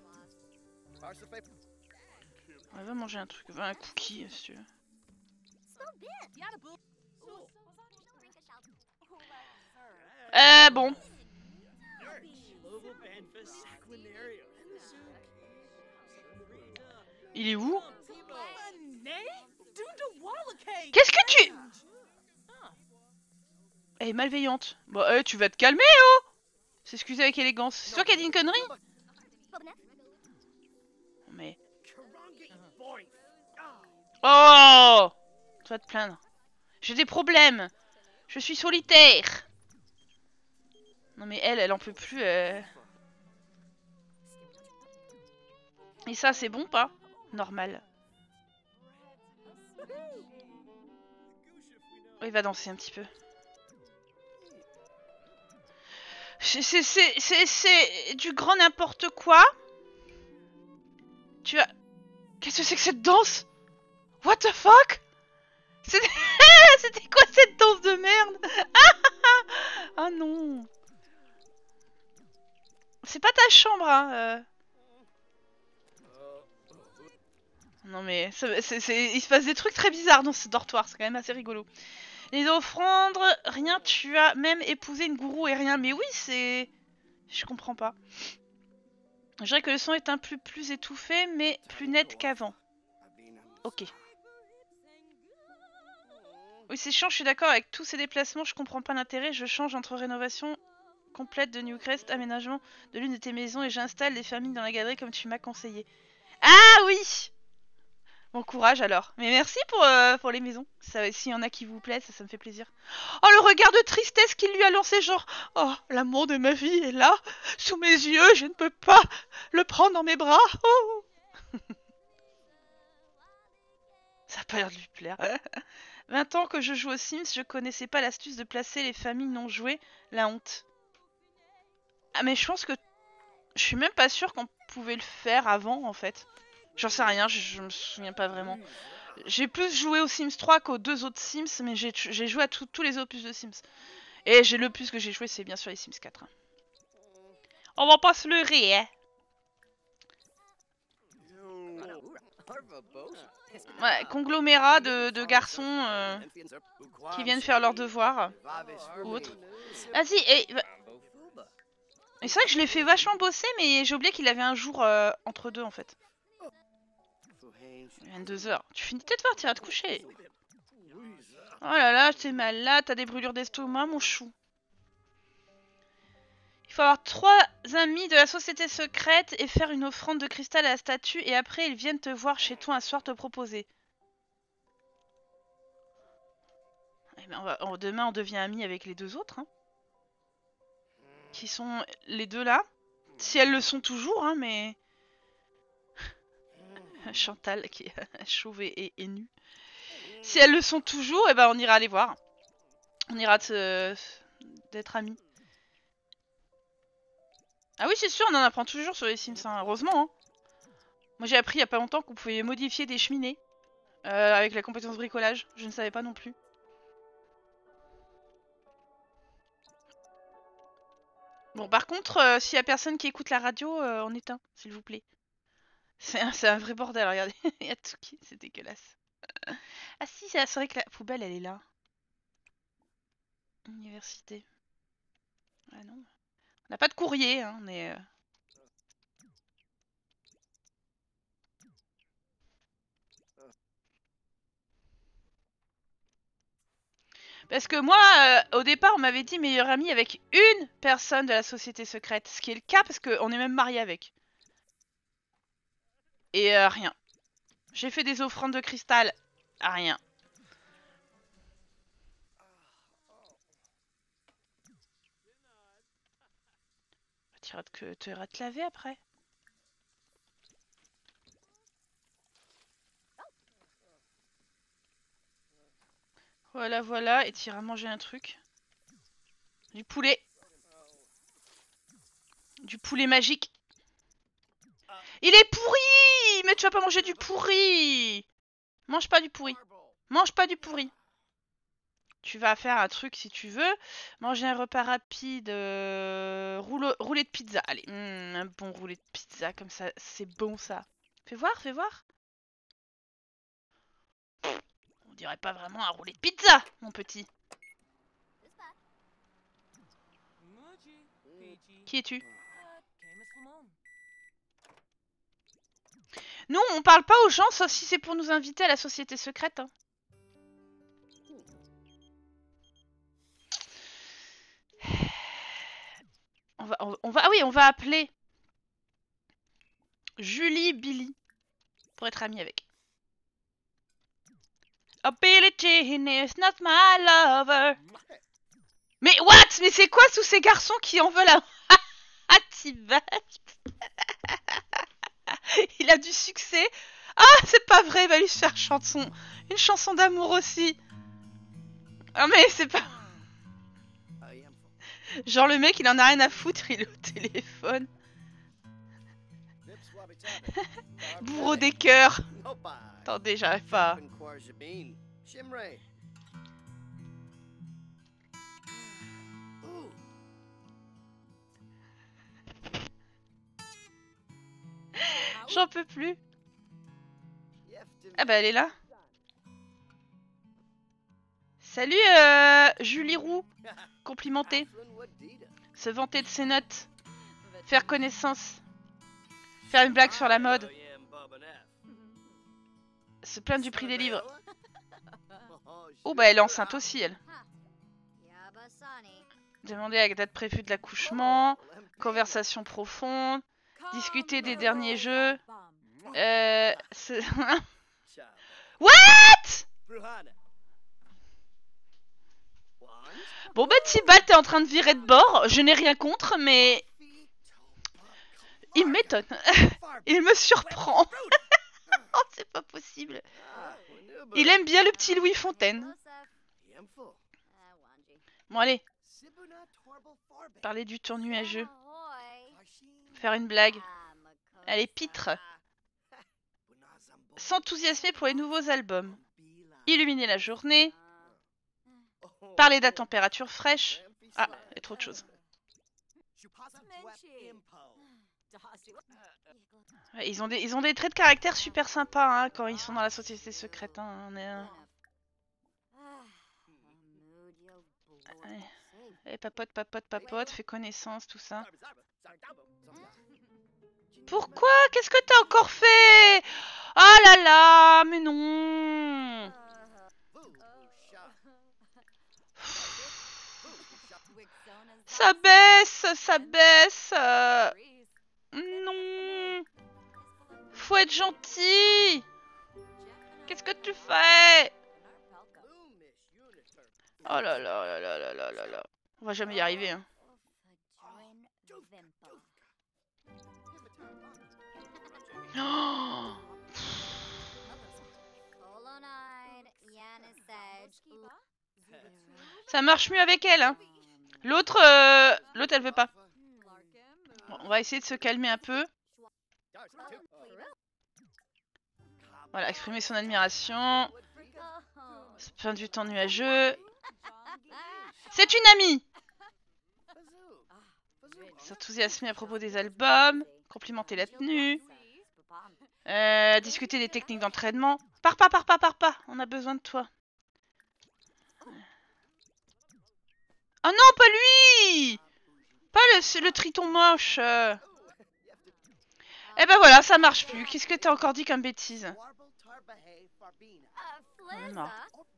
Speaker 1: On va manger un truc, un cookie, si tu veux. Bon. Il est où? Qu'est-ce que tu... Elle est malveillante. Bon, tu vas te calmer, oh! S'excuser avec élégance. C'est toi qui as dit une connerie? Mais... Oh! Tu vas te plaindre. J'ai des problèmes. Je suis solitaire. Non mais elle en peut plus. Et ça, c'est bon pas? Normal. Oh, il va danser un petit peu. C'est du grand n'importe quoi. Tu as... Qu'est-ce que c'est que cette danse? What the fuck? C'était quoi cette danse de merde? Ah non. C'est pas ta chambre, hein. Non mais il se passe des trucs très bizarres dans ce dortoir, c'est quand même assez rigolo. Les offrandes, rien, tu as même épousé une gourou et rien. Mais oui, c'est... Je comprends pas. Je dirais que le son est un peu plus étouffé, mais plus net qu'avant. Ok. Oui, c'est chiant, je suis d'accord avec tous ces déplacements, je comprends pas l'intérêt. Je change entre rénovation complète de Newcrest, aménagement de l'une de tes maisons et j'installe les familles dans la galerie comme tu m'as conseillé. Ah oui! Bon courage alors. Mais merci pour les maisons. S'il y en a qui vous plaisent, ça me fait plaisir. Oh, le regard de tristesse qu'il lui a lancé, genre... Oh, l'amour de ma vie est là, sous mes yeux, je ne peux pas le prendre dans mes bras. Oh. Ça a pas l'air de lui plaire. 20 ans que je joue aux Sims, je connaissais pas l'astuce de placer les familles non jouées. La honte. Ah mais je pense que... Je suis même pas sûre qu'on pouvait le faire avant, en fait. J'en sais rien, je me souviens pas vraiment. J'ai plus joué aux Sims 3 qu'aux deux autres Sims, mais j'ai joué à tous les opus de Sims. Et le plus que j'ai joué, c'est bien sûr les Sims 4. Hein. On va pas se leurrer, hein. Ouais, conglomérat de garçons qui viennent faire leurs devoirs. Ou autre. Vas-y, et c'est vrai que je l'ai fait vachement bosser, mais j'ai oublié qu'il avait un jour entre deux, en fait. 22h. Tu finis tes devoirs, t'iras te coucher. Oh là là, t'es malade, t'as des brûlures d'estomac, mon chou. Il faut avoir 3 amis de la société secrète et faire une offrande de cristal à la statue et après ils viennent te voir chez toi un soir te proposer. Eh ben demain on devient amis avec les deux autres. Hein. Qui sont les deux là. Si elles le sont toujours, hein, mais... Chantal qui est chauve et nue. Si elles le sont toujours, eh ben on ira les voir. On ira d'être amis. Ah oui, c'est sûr, on en apprend toujours sur les Sims, hein, heureusement. Hein. Moi j'ai appris il y a pas longtemps qu'on pouvait modifier des cheminées avec la compétence bricolage. Je ne savais pas non plus. Bon, par contre, s'il y a personne qui écoute la radio, on éteint, s'il vous plaît. C'est un vrai bordel, regardez. Il y a tout qui... C'est dégueulasse. Ah si, c'est vrai que la poubelle, elle est là. Université. Ah non. On n'a pas de courrier, hein, on est... Parce que moi, au départ, on m'avait dit meilleur ami avec une personne de la société secrète. Ce qui est le cas parce qu'on est même marié avec. Et rien. J'ai fait des offrandes de cristal. Rien. Tu iras te laver après. Voilà, voilà. Et tu iras manger un truc. Du poulet. Du poulet magique. Il est pourri! Mais tu vas pas manger du pourri! Mange pas du pourri. Mange pas du pourri. Tu vas faire un truc si tu veux. Manger un repas rapide. Roulé de pizza. Allez, un bon roulé de pizza comme ça. C'est bon ça. Fais voir, fais voir. On dirait pas vraiment un roulé de pizza, mon petit. Qui es-tu? Nous, on parle pas aux gens, sauf si c'est pour nous inviter à la société secrète. Hein. Ah oui, on va appeler Julie Billy pour être amie avec. Oh, Billie Jean is not my lover. Mais what? Mais c'est quoi tous ces garçons qui en veulent à Tibalt? Il a du succès. Ah, c'est pas vrai, il va lui faire une chanson d'amour aussi. Ah mais c'est pas... Genre le mec, il en a rien à foutre, il est au téléphone. Bourreau des cœurs. Attendez, j'arrive pas. J'en peux plus. Ah bah elle est là. Salut Julie Roux. Complimentée. Se vanter de ses notes. Faire connaissance. Faire une blague sur la mode. Se plaindre du prix des livres. Oh bah elle est enceinte aussi elle. Demander la date prévue de l'accouchement. Conversation profonde. Discuter des derniers jeux. What? Bon bah Tibalt est en train de virer de bord. Je n'ai rien contre mais... Il m'étonne. Il me surprend. Oh, c'est pas possible. Il aime bien le petit Louis Fontaine. Bon allez. Parler du tour nuageux. Faire une blague. Allez, pitre. S'enthousiasmer pour les nouveaux albums. Illuminer la journée. Parler de la température fraîche. Ah, il y a trop de choses. Ils ont des traits de caractère super sympas hein, quand ils sont dans la société secrète. Hein. Allez, papote, fais connaissance, tout ça. Pourquoi? Qu'est-ce que t'as encore fait? Ah là là, mais non. Ça baisse. Non. Faut être gentil. Qu'est-ce que tu fais? Oh là là. On va jamais y arriver. Hein. Oh. Ça marche mieux avec elle. Hein. L'autre, elle veut pas. Bon, on va essayer de se calmer un peu. Voilà, exprimer son admiration. Fin du temps nuageux. C'est une amie. S'enthousiasmer à propos des albums. Complimenter la tenue. Discuter des techniques d'entraînement. Pars pas. On a besoin de toi. Oh non, pas lui! Pas le triton moche. Eh ben voilà, ça marche plus. Qu'est-ce que t'as encore dit comme bêtise? Non.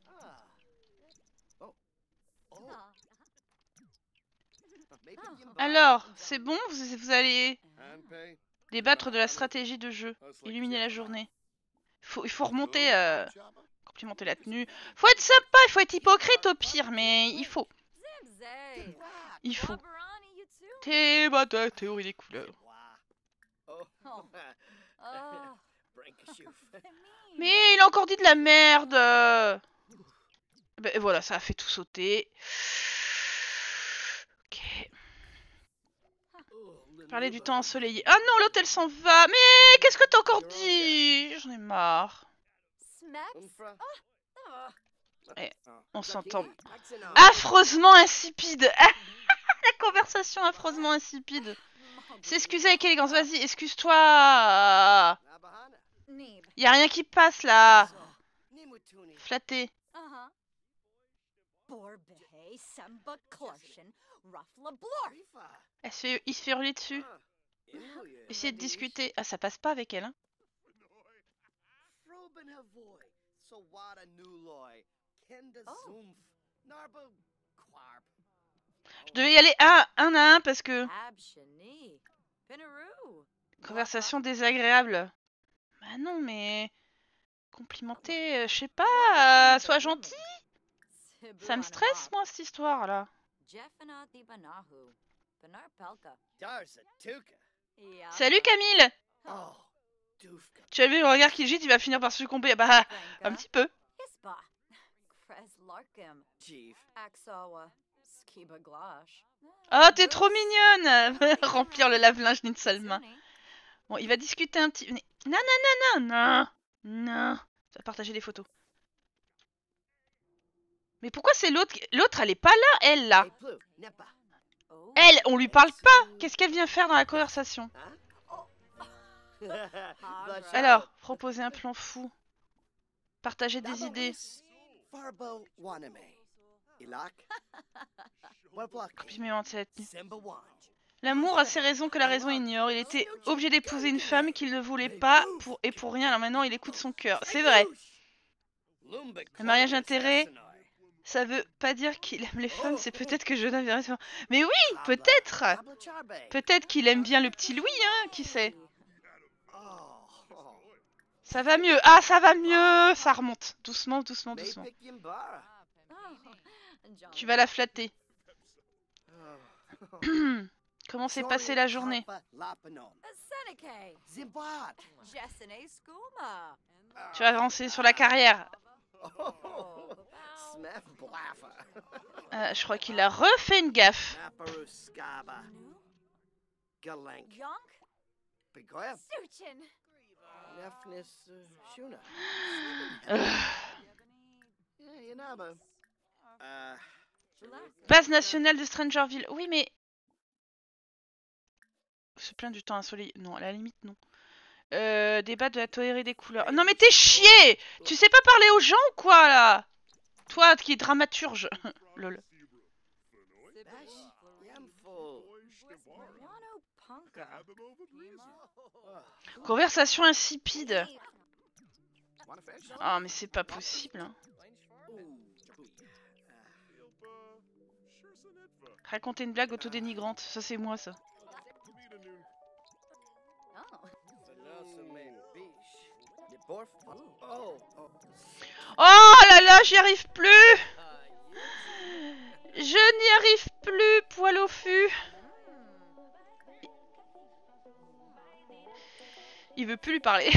Speaker 1: Alors, c'est bon, vous allez débattre de la stratégie de jeu. Illuminer la journée. Il faut remonter, complimenter la tenue. Faut être sympa, il faut être hypocrite au pire, mais il faut. Théorie des couleurs. Mais il a encore dit de la merde. Ben voilà, ça a fait tout sauter. Ok. Parler du temps ensoleillé. Ah non, l'hôtel s'en va. Mais qu'est-ce que t'as encore dit? J'en ai marre. Et on s'entend. Affreusement insipide. La conversation affreusement insipide. S'excuser avec élégance. Vas-y, excuse-toi. Y a rien qui passe là. Flatté. Il se fait hurler dessus. Essayer de discuter. Ah, ça passe pas avec elle. Hein. Je devais y aller un à un parce que... Conversation désagréable. Bah non, mais... Complimenter, je sais pas, sois gentil. Ça me stresse, moi, cette histoire-là. Salut, Camille. Tu as vu le regard qu'il jette, il va finir par succomber. Bah, un petit peu. Oh, t'es trop mignonne. Remplir le lave-linge d'une seule main. Bon, il va discuter un petit... Non. Tu vas partager des photos. Mais pourquoi c'est l'autre? L'autre, elle est pas là, elle, là. Elle, on lui parle pas. Qu'est-ce qu'elle vient faire dans la conversation? Alors, proposer un plan fou. Partager des idées. Complimenter la tenue. L'amour a ses raisons que la raison ignore. Il était obligé d'épouser une femme qu'il ne voulait pas et pour rien. Alors maintenant, il écoute son cœur. C'est vrai. Le mariage d'intérêt, ça veut pas dire qu'il aime les femmes. C'est peut-être que je n'avais raison. Mais oui, peut-être. Peut-être qu'il aime bien le petit Louis, hein. Qui sait? Ça va mieux. Ah, ça va mieux. Ça remonte. Doucement, doucement, doucement. Tu vas la flatter. Comment s'est passée la journée? Tu vas avancer sur la carrière. Je crois qu'il a refait une gaffe. Base nationale de Strangerville. Oui, mais... Se plaint du temps insolé. Non, à la limite, non. Débat de la tolérée des couleurs. Non, mais t'es chier! Tu sais pas parler aux gens ou quoi, là? Toi, qui es dramaturge. Lol. Conversation insipide. Ah, mais c'est pas possible. Hein. Raconter une blague autodénigrante. Ça, c'est moi, ça. Oh là là, j'y arrive plus! Je n'y arrive plus, poil au fût. Il veut plus lui parler.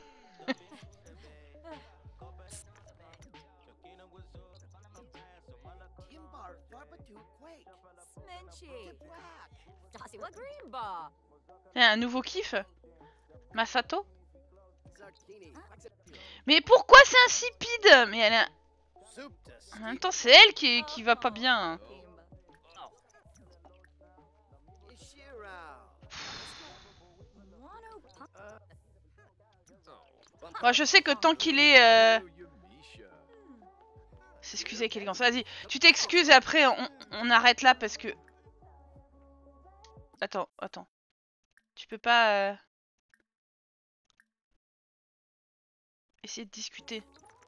Speaker 1: Un nouveau kiff? Masato? Mais pourquoi c'est insipide? Mais elle a... En même temps, c'est elle qui va pas bien. Bon, je sais que tant qu'il est... S'excuser avec élégance. Vas-y, tu t'excuses et après on arrête là parce que... Attends. Tu peux pas... Essayer de discuter.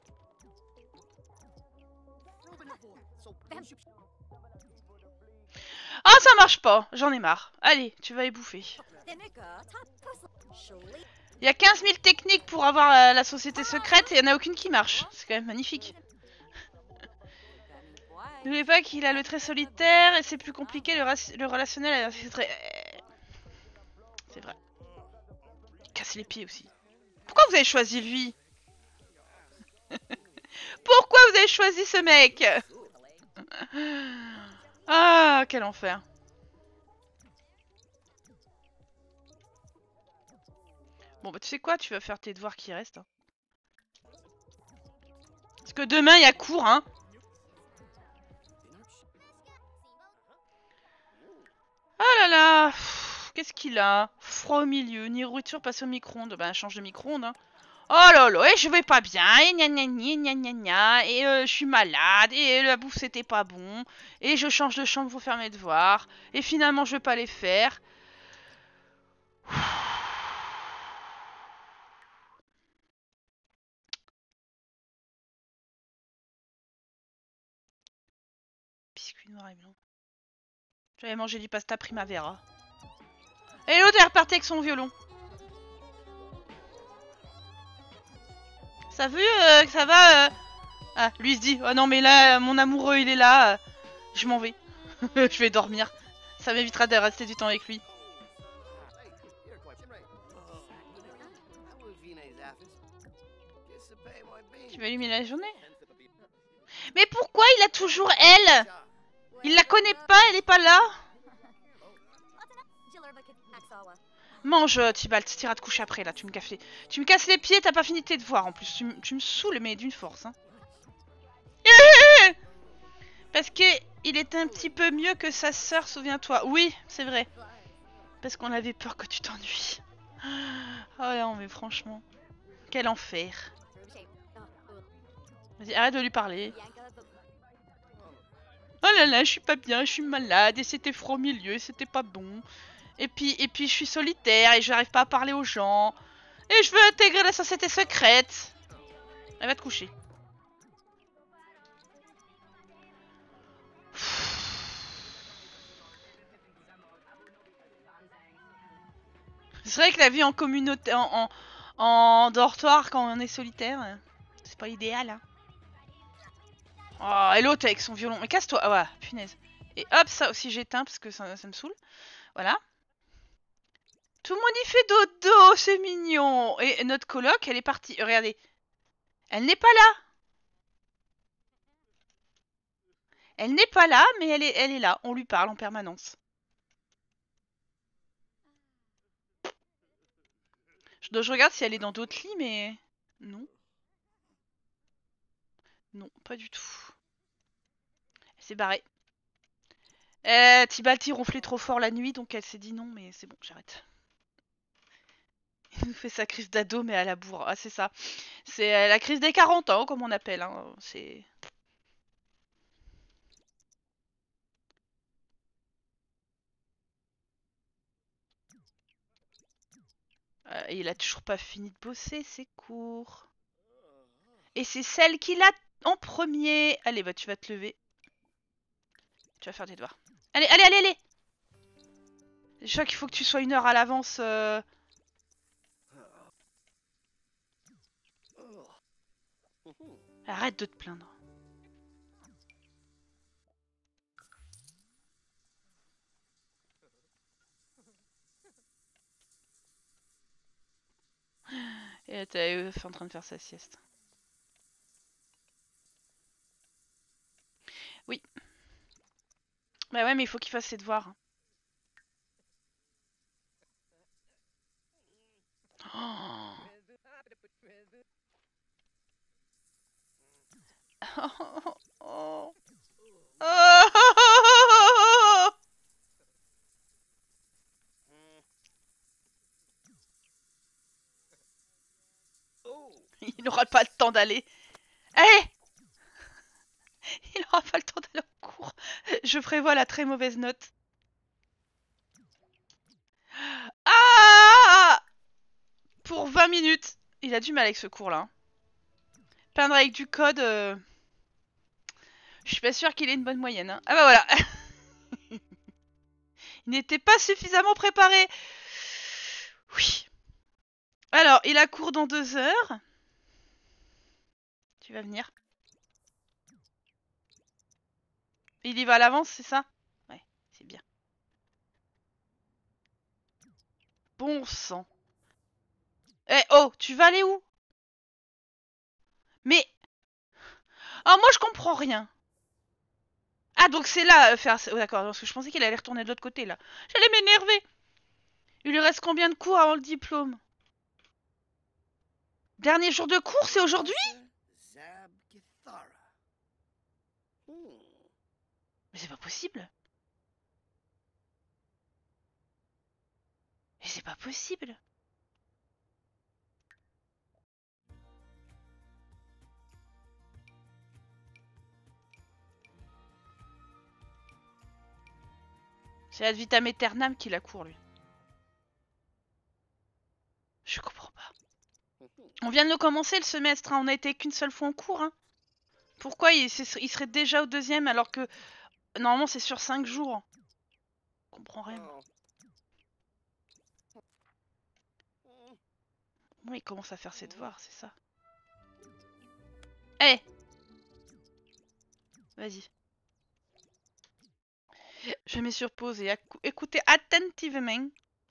Speaker 1: Ah, ça marche pas. J'en ai marre. Allez, tu vas y bouffer. Il y a 15 000 techniques pour avoir la société secrète et il n'y en a aucune qui marche. C'est quand même magnifique. N'oubliez pas qu'il a le trait solitaire et c'est plus compliqué le relationnel. C'est vrai. Il casse les pieds aussi. Pourquoi vous avez choisi lui? Pourquoi vous avez choisi ce mec? Ah, quel enfer. Bon, bah tu sais quoi, tu vas faire tes devoirs qui restent. Hein. Parce que demain, il y a cours, hein. Ah là là. Qu'est-ce qu'il a? Froid au milieu, ni nourriture passée au micro-ondes. Bah, change de micro-ondes, hein. Oh là là, et je vais pas bien, et gna gna gna gna gna, et je suis malade, et la bouffe c'était pas bon, et je change de chambre pour faire mes devoirs, et finalement je vais pas les faire. Biscuit noir et blanc. J'avais mangé du pasta primavera. Et l'autre est reparti avec son violon. Ça va, ça va. Ah, lui il se dit, oh non mais là, mon amoureux il est là, je m'en vais. Je vais dormir. Ça m'évitera de rester du temps avec lui. Tu vas illuminer la journée? Mais pourquoi il a toujours elle? Il la connaît pas, elle est pas là? Mange, Tibalt, t'iras te coucher après là, tu me casses les pieds, t'as pas fini tes devoirs en plus. Tu me saoules, mais d'une force. Hein. Parce que il était un petit peu mieux que sa sœur, souviens-toi. Oui, c'est vrai. Parce qu'on avait peur que tu t'ennuies. Oh non, mais franchement. Quel enfer. Vas-y, arrête de lui parler. Oh là là, je suis pas bien, je suis malade, et c'était froid au milieu, c'était pas bon. Et puis je suis solitaire, et j'arrive pas à parler aux gens. Et je veux intégrer la société secrète. Elle va te coucher. C'est vrai que la vie en communauté, en dortoir quand on est solitaire, c'est pas idéal. Hein. Oh, et l'autre avec son violon. Mais casse-toi. Ah ouais, punaise. Et hop, ça aussi j'éteins parce que ça me saoule. Voilà. Tout le monde y fait dodo, c'est mignon. Et notre coloc, elle est partie. Regardez. Elle n'est pas là. Elle n'est pas là, mais elle est là. On lui parle en permanence. Je regarde si elle est dans d'autres lits, mais... Non. Non, pas du tout. Elle s'est barrée. Tibalt ronflait trop fort la nuit, donc elle s'est dit non, mais c'est bon, j'arrête. Il nous fait sa crise d'ado, mais à la bourre. Ah, c'est ça. C'est la crise des 40 ans, comme on appelle. Hein. C'est... il a toujours pas fini de bosser, c'est court. Et c'est celle qui l'a en premier. Allez, bah tu vas te lever. Tu vas faire tes devoirs. Allez, allez, allez, allez. Je crois qu'il faut que tu sois 1 heure à l'avance. Arrête de te plaindre. Et t'es en train de faire sa sieste. Oui. Bah ouais, mais il faut qu'il fasse ses devoirs. Oh. Oh. Oh. Oh. Il n'aura pas le temps d'aller. Allez. Il n'aura pas le temps d'aller en cours. Je prévois la très mauvaise note. Ah. Pour 20 minutes. Il a du mal avec ce cours-là. Peindre avec du code... Je suis pas sûre qu'il ait une bonne moyenne. Hein. Ah bah voilà. Il n'était pas suffisamment préparé. Oui. Alors, il a cours dans 2 heures. Tu vas venir. Il y va à l'avance, c'est ça? Ouais, c'est bien. Bon sang. Eh oh, tu vas aller où? Mais... Ah, moi je comprends rien. Ah, donc c'est là, faire... Oh, d'accord, parce que je pensais qu'il allait retourner de l'autre côté, là. J'allais m'énerver. Il lui reste combien de cours avant le diplôme? Dernier jour de cours, c'est aujourd'hui? Mais c'est pas possible. Mais c'est pas possible. C'est ad vitam aeternam qu'il a cours, lui. Je comprends pas. On vient de le commencer le semestre, hein. On a été qu'une seule fois en cours. Hein. Pourquoi il serait déjà au deuxième alors que normalement c'est sur 5 jours? Je comprends rien. Moi, il commence à faire ses devoirs, c'est ça. Eh, vas-y. Je mets sur pause et écoutez attentivement.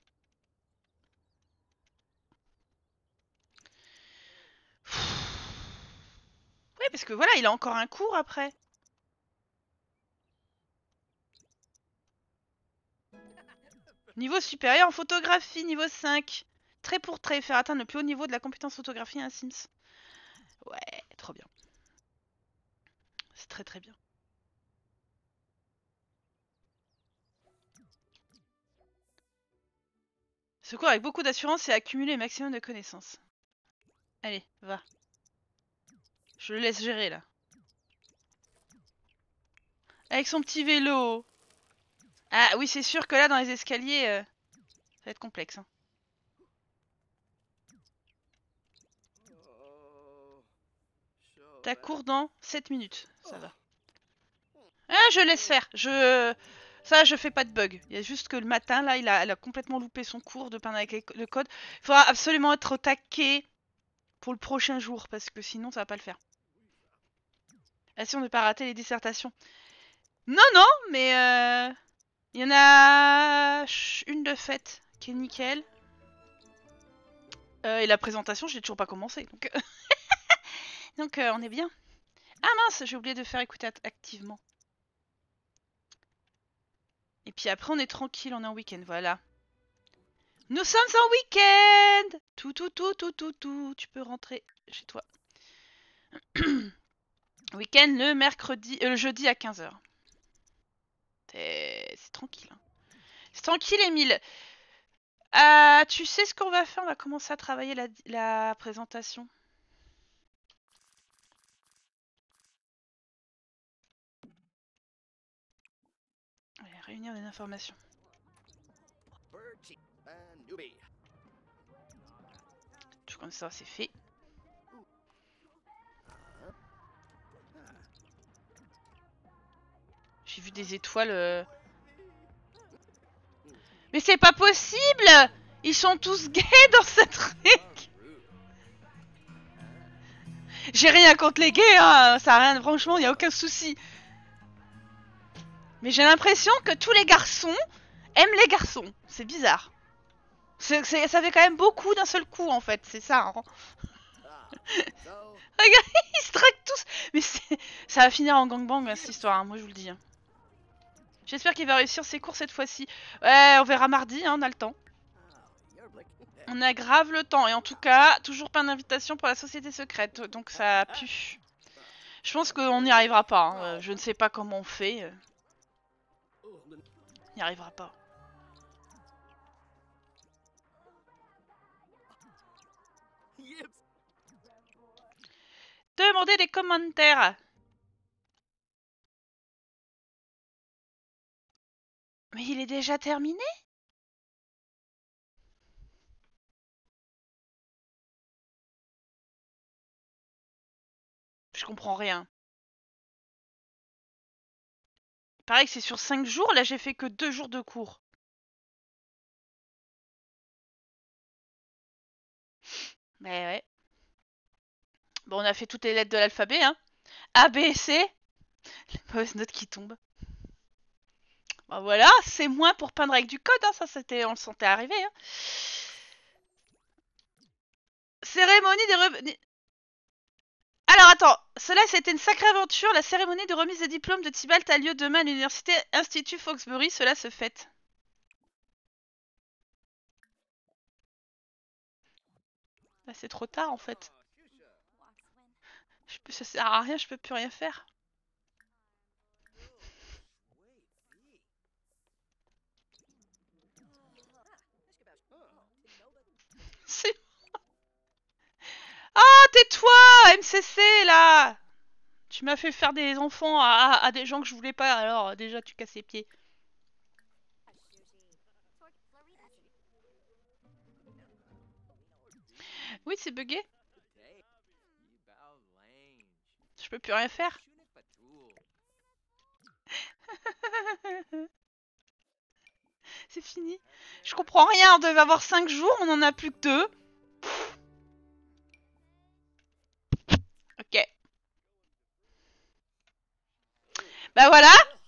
Speaker 1: Oui, parce que voilà, il a encore un cours après. Niveau supérieur en photographie, niveau 5. Trait pour trait, faire atteindre le plus haut niveau de la compétence photographie à un Sims. Ouais, trop bien. C'est très très bien. Ce cours avec beaucoup d'assurance et accumuler le maximum de connaissances. Allez, va. Je le laisse gérer là. Avec son petit vélo. Ah oui, c'est sûr que là, dans les escaliers, ça va être complexe. Hein. Ta cour dans 7 minutes. Ça va. Ah, je laisse faire. Ça, je fais pas de bug. Il y a juste que le matin, là, elle a complètement loupé son cours de peindre avec le code. Il faudra absolument être au taquet pour le prochain jour, parce que sinon, ça va pas le faire. Assurant de ne pas rater les dissertations. Non, non, mais il y en a une de faite qui est nickel. Et la présentation, je l'ai toujours pas commencé. Donc, donc on est bien. Ah mince, j'ai oublié de faire écouter activement. Et puis après, on est tranquille, on est en week-end, voilà. Nous sommes en week-end. Tout. Tu peux rentrer chez toi. Week-end le jeudi à 15h. C'est tranquille. Hein. C'est tranquille, Emile. Tu sais ce qu'on va faire? On va commencer à travailler la présentation. Allez, réunir des informations. Tout comme ça, c'est fait. J'ai vu des étoiles. Mais c'est pas possible! Ils sont tous gays dans cette truc! J'ai rien contre les gays, hein, ça a rien, franchement, y a aucun souci. Mais j'ai l'impression que tous les garçons aiment les garçons. C'est bizarre. Ça fait quand même beaucoup d'un seul coup, en fait, c'est ça. Hein. Regarde, ils se traquent tous. Mais ça va finir en gangbang, cette histoire, hein, moi je vous le dis. Hein. J'espère qu'il va réussir ses cours cette fois-ci. Ouais, on verra mardi, hein, on a le temps. On a grave le temps. Et en tout cas, toujours pas d'invitation pour la société secrète. Donc ça pue. Je pense qu'on n'y arrivera pas. Hein. Je ne sais pas comment on fait. On n'y arrivera pas. Demandez des commentaires. Mais il est déjà terminé? Je comprends rien. Pareil que c'est sur 5 jours, là j'ai fait que 2 jours de cours. Mais ouais. Bon, on a fait toutes les lettres de l'alphabet, hein. A, B, C. Les mauvaises notes qui tombent. Bah voilà, c'est moins pour peindre avec du code, hein. Ça c'était, on le sentait arriver, hein. Cérémonie des Alors attends, cela c'était une sacrée aventure. La cérémonie de remise des diplômes de Tybalt a lieu demain à l'université Institut Foxbury. Cela se fête. Là c'est trop tard en fait. Ça sert à rien, je peux plus rien faire. C'est... Ah, tais-toi, MCC là. Tu m'as fait faire des enfants à des gens que je voulais pas, alors déjà tu casses les pieds. Oui, c'est bugué. Je peux plus rien faire. C'est fini. Je comprends rien, on devait avoir 5 jours, on en a plus que 2. Ok. Bah voilà.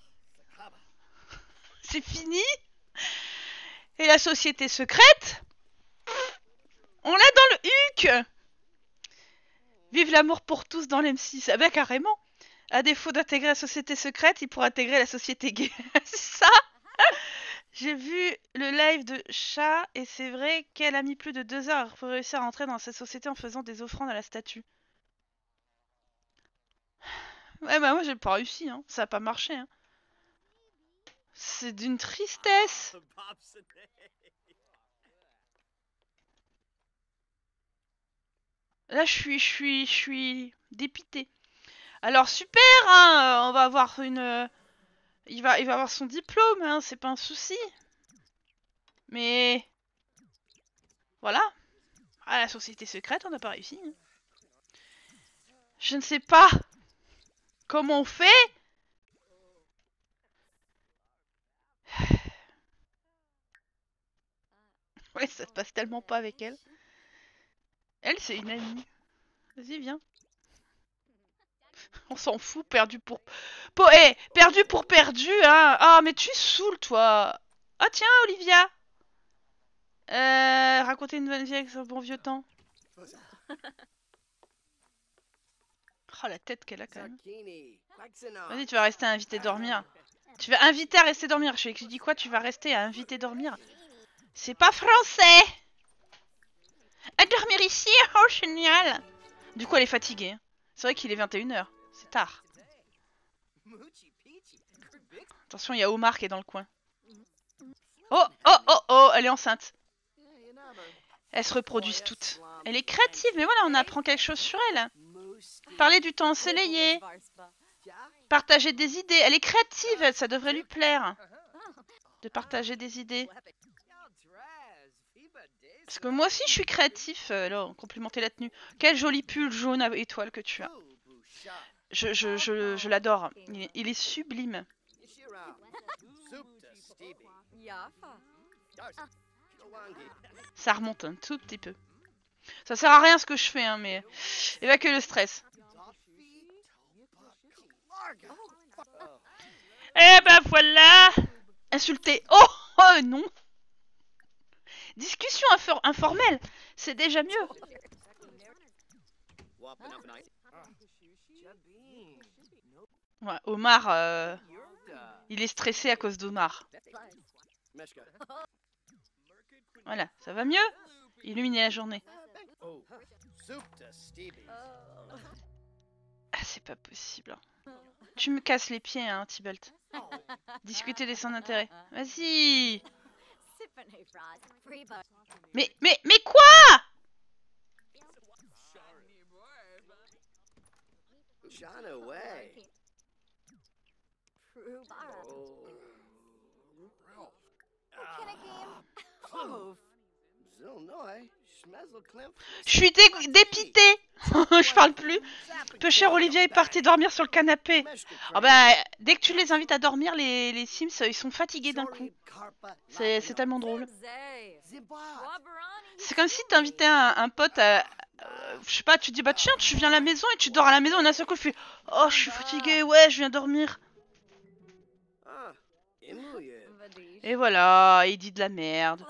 Speaker 1: C'est fini. Et la société secrète, on l'a dans le HUC. Vive l'amour pour tous dans l'M6. Ah bah carrément. À défaut d'intégrer la société secrète, il pourra intégrer la société gay. C'est ça. J'ai vu le live de Chat et c'est vrai qu'elle a mis plus de 2 heures pour réussir à entrer dans cette société en faisant des offrandes à la statue. Ouais bah moi j'ai pas réussi, hein. Ça a pas marché. Hein. C'est d'une tristesse. Là je suis dépité. Alors super, hein, on va avoir Il va avoir son diplôme, hein, c'est pas un souci. Mais... Voilà. Ah, la société secrète, on n'a pas réussi. Hein. Je ne sais pas comment on fait. Ouais, ça se passe tellement pas avec elle. Elle, c'est une amie. Vas-y, viens. On s'en fout, perdu pour... perdu pour perdu, hein. Ah, mais tu saoules, toi. Ah, tiens, Olivia. Raconter une bonne vie avec un bon vieux temps. Oh, la tête qu'elle a, quand même. Vas-y, tu vas rester à inviter dormir. Tu vas inviter à rester dormir. Je dis quoi? Tu vas rester à inviter dormir? C'est pas français. À dormir ici? Oh, génial. Du coup, elle est fatiguée. C'est vrai qu'il est 21h. C'est tard. Attention, il y a Omar qui est dans le coin. Oh, oh, oh, oh, elle est enceinte. Elles se reproduisent toutes. Elle est créative, mais voilà, on apprend quelque chose sur elle. Parler du temps ensoleillé. Partager des idées. Elle est créative, ça devrait lui plaire. De partager des idées. Parce que moi aussi, je suis créatif. Là, complimenter la tenue. Quel joli pull jaune à étoile que tu as. Je l'adore. Il est sublime. Ça remonte un tout petit peu. Ça sert à rien ce que je fais, hein, mais évacuer le stress. Eh ben voilà. Insulter. Oh, oh non. Discussion informelle. C'est déjà mieux. Ouais, Omar, il est stressé à cause d'Omar. Voilà, ça va mieux? Illuminer la journée. Ah, c'est pas possible. Tu me casses les pieds, hein, Tybalt. Discuter des sans intérêt. Vas-y. Mais quoi? Je suis dépitée. Je parle plus. Peu cher Olivia est partie dormir sur le canapé. Oh bah, dès que tu les invites à dormir, les Sims, ils sont fatigués d'un coup. C'est tellement drôle. C'est comme si t'invitais un pote à... je sais pas, tu dis bah tiens, tu viens à la maison et tu dors à la maison et d'un seul coup, tu fais oh, je suis fatiguée, ouais, je viens dormir. Et voilà, il dit de la merde.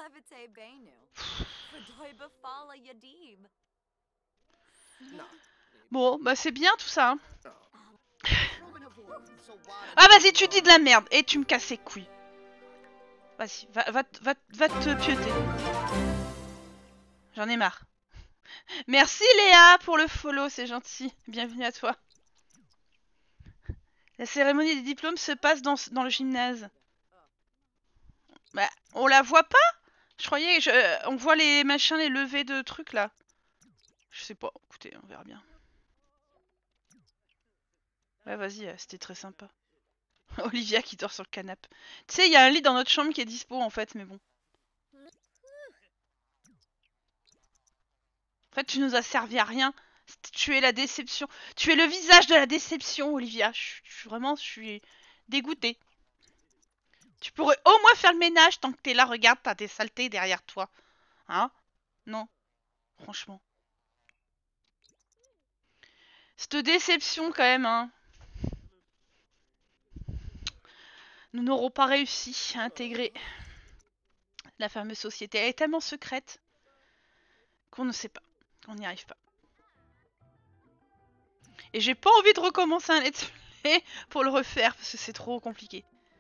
Speaker 1: Bon, bah c'est bien tout ça. Hein. Ah vas-y, tu dis de la merde et tu me casses les couilles. Vas-y, va te pioter. J'en ai marre. Merci Léa pour le follow, c'est gentil. Bienvenue à toi. La cérémonie des diplômes se passe dans le gymnase. Bah, on la voit pas? Je croyais que on voit les machins, les levées de trucs là. Je sais pas, écoutez, on verra bien. Ouais, vas-y, c'était très sympa. Olivia qui dort sur le canapé. Tu sais, il y a un lit dans notre chambre qui est dispo en fait, mais bon. En fait, tu nous as servi à rien. Tu es la déception. Tu es le visage de la déception, Olivia. Je suis dégoûtée. Tu pourrais au moins faire le ménage tant que t'es là. Regarde, t'as des saletés derrière toi. Hein? Non. Franchement. Cette déception quand même, hein. Nous n'aurons pas réussi à intégrer la fameuse société. Elle est tellement secrète qu'on ne sait pas. On n'y arrive pas. Et j'ai pas envie de recommencer un let's play pour le refaire parce que c'est trop compliqué.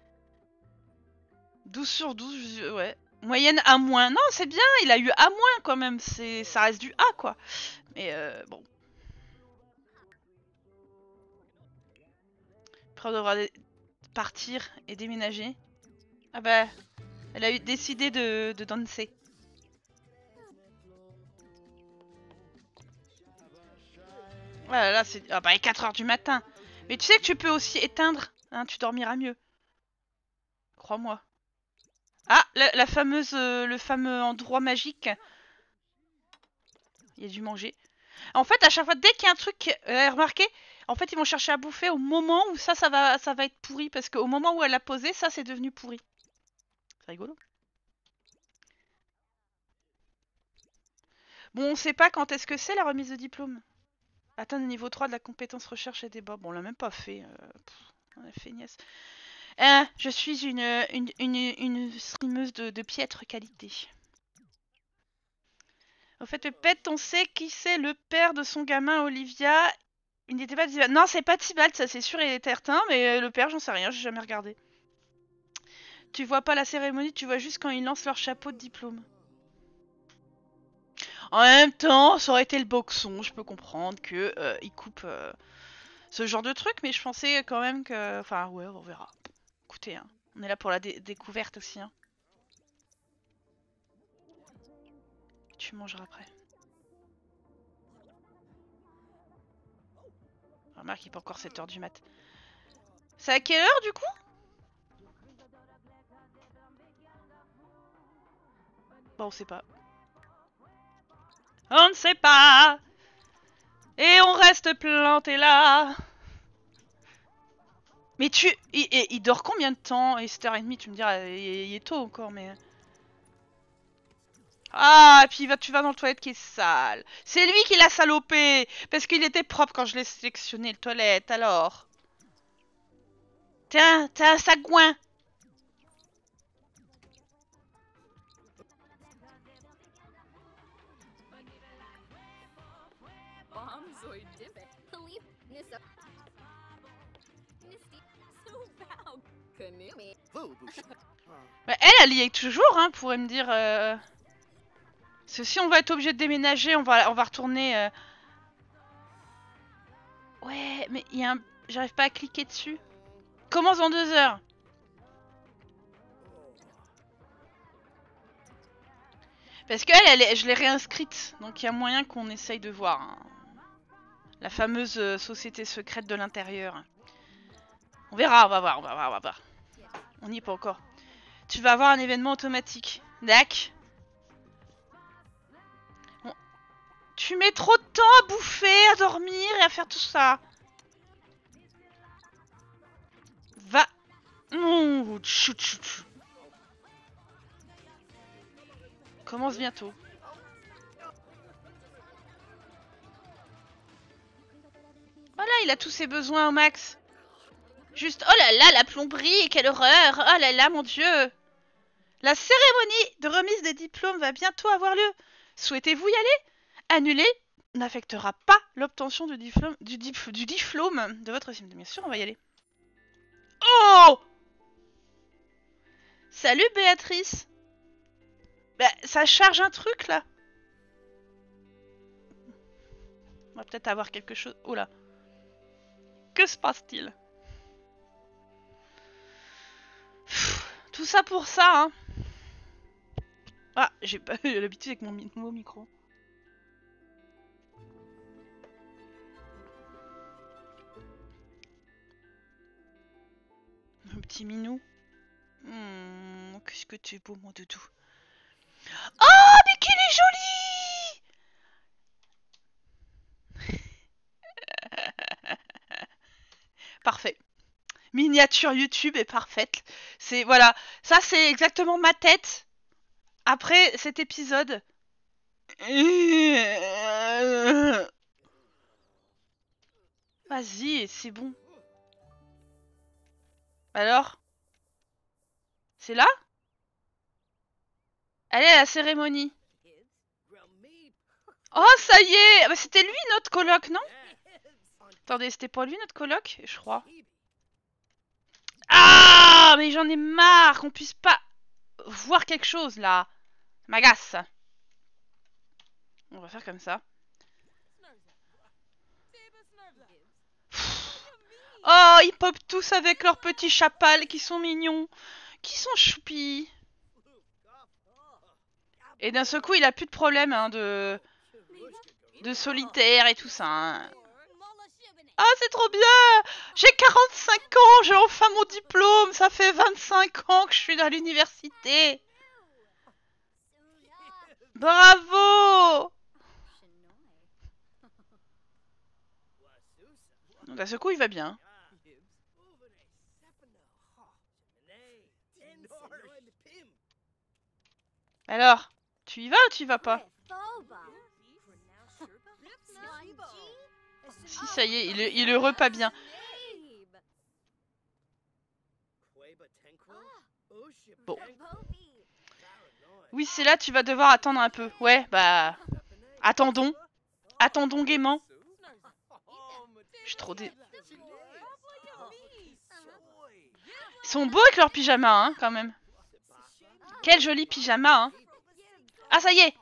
Speaker 1: 12 sur 12, ouais. Moyenne A-. Non, c'est bien, il a eu A- quand même. Ça reste du A, quoi. Mais bon. Après, on devra partir et déménager. Ah bah, elle a décidé de danser. Voilà, là, c'est... Ah bah, il est 4h du matin. Mais tu sais que tu peux aussi éteindre. Hein, tu dormiras mieux. crois-moi. Ah, la fameuse, le fameux endroit magique. Il y a du manger. En fait, à chaque fois, dès qu'il y a un truc, remarquez, en fait, ils vont chercher à bouffer au moment où ça va être pourri. Parce qu'au moment où elle l'a posé, ça, c'est devenu pourri. C'est rigolo. Bon, on sait pas quand est-ce que c'est la remise de diplôme. Atteindre le niveau 3 de la compétence recherche et débat. Bon, on l'a même pas fait. On a fait niaise. Je suis une streameuse de piètre qualité. Au fait, Pépette, on sait qui c'est le père de son gamin, Olivia. Il n'était pas Tibalt. Non, c'est pas Tibalt, ça c'est sûr et certain, mais le père, j'en sais rien, j'ai jamais regardé. Tu vois pas la cérémonie, tu vois juste quand ils lancent leur chapeau de diplôme. En même temps, ça aurait été le boxon, je peux comprendre que ils coupent ce genre de truc, mais je pensais quand même que... Enfin, ouais, on verra. Écoutez, hein, on est là pour la découverte aussi. Hein. Tu mangeras après. Remarque, il est pas encore 7h du mat. C'est à quelle heure du coup? Bon, on sait pas. On ne sait pas. Et on reste planté là. Mais il dort combien de temps? Et 7h30, tu me diras, il est tôt encore, mais... Ah, et puis tu vas dans le toilette qui est sale. C'est lui qui l'a salopé. Parce qu'il était propre quand je l'ai sélectionné, le toilette, alors. Tiens, t'as un sagouin. Bah, elle y est toujours, hein, pourrait me dire... Parce que si on va être obligé de déménager, on va retourner... Ouais, mais il y a un... J'arrive pas à cliquer dessus. Commence dans 2 heures. Parce qu'elle, je l'ai réinscrite. Donc il y a moyen qu'on essaye de voir. Hein. La fameuse société secrète de l'intérieur. On verra, on va voir. On n'y est pas encore. Tu vas avoir un événement automatique. Dac. Bon. Tu mets trop de temps à bouffer, à dormir et à faire tout ça. Va. Oh, Commence bientôt. Voilà, il a tous ses besoins au max. Juste, oh là là, la plomberie, quelle horreur. Oh là là, mon Dieu. La cérémonie de remise des diplômes va bientôt avoir lieu. Souhaitez-vous y aller? Annuler n'affectera pas l'obtention du diplôme de votre sim. Bien sûr, on va y aller. Oh! Salut Béatrice. Bah, ça charge un truc là. On va peut-être avoir quelque chose. Oh là. Que se passe-t-il? Tout ça pour ça, hein. Ah, j'ai pas eu l'habitude avec mon nouveau micro. Un petit minou. Qu'est-ce que tu es beau, mon doudou. Oh, mais qu'il est joli. Parfait. Miniature YouTube est parfaite. C'est voilà, ça c'est exactement ma tête après cet épisode. Vas-y, c'est bon. Alors? C'est là? Allez à la cérémonie. Oh, ça y est! Bah, c'était lui notre coloc, non? Attendez, c'était pas lui notre coloc? Je crois. Ah! Mais j'en ai marre qu'on puisse pas voir quelque chose là. M'agace. On va faire comme ça. Oh, ils pop tous avec leurs petits chapals qui sont mignons. Qui sont choupis. Et d'un seul coup, il a plus de problème hein, de solitaire et tout ça. Hein. Ah, c'est trop bien! J'ai 45 ans, j'ai enfin mon diplôme, ça fait 25 ans que je suis dans l'université. Bravo! D'un seul coup, il va bien. Alors, tu y vas ou tu y vas pas? Si, ça y est, il est heureux pas bien. Bon. Oui, c'est là, tu vas devoir attendre un peu. Ouais, bah... Attendons. Attendons gaiement. Je suis trop dé... Ils sont beaux avec leurs pyjamas, hein, quand même. Quel joli pyjama, hein. Ah, ça y est!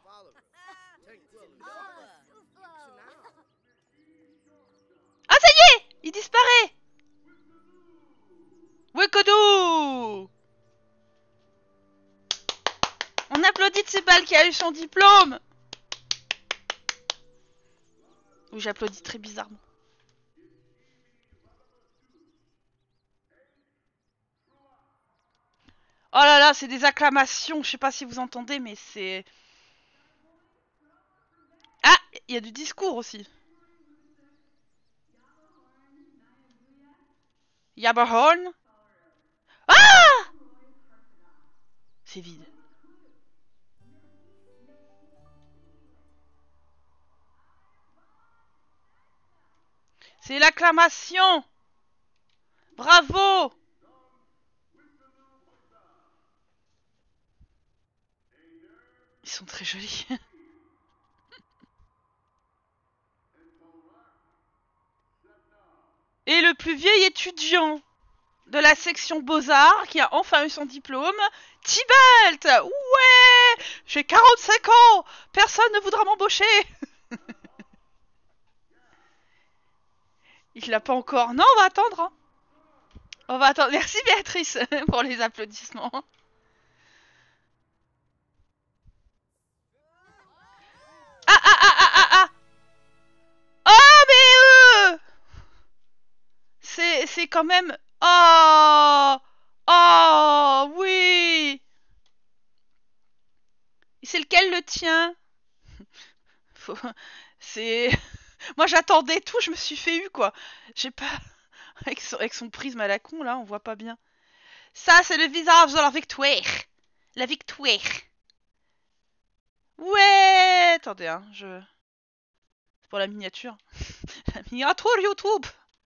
Speaker 1: Ah, ça y est! Il disparaît! Wekodo! On applaudit Tibalt qui a eu son diplôme! Ou j'applaudis très bizarrement. Oh là là, c'est des acclamations. Je sais pas si vous entendez, mais c'est... Ah, il y a du discours aussi. Yaberhorn. Ah! C'est vide. C'est l'acclamation. Bravo. Ils sont très jolis. Et le plus vieil étudiant de la section Beaux-Arts qui a enfin eu son diplôme, Tibalt. Ouais, j'ai 45 ans. Personne ne voudra m'embaucher. Il l'a pas encore. Non, on va attendre. Hein. On va attendre. Merci Béatrice pour les applaudissements. Ah ah ah ah ah ah. Oh mais c'est quand même. Oh oh oui. C'est lequel le tien? Faut... C'est. Moi j'attendais tout, je me suis fait eu quoi. J'ai pas. Avec son prisme à la con là, on voit pas bien. Ça c'est le visage de la victoire. La victoire. Ouais. Attendez hein, je. C'est pour la miniature. La miniature YouTube.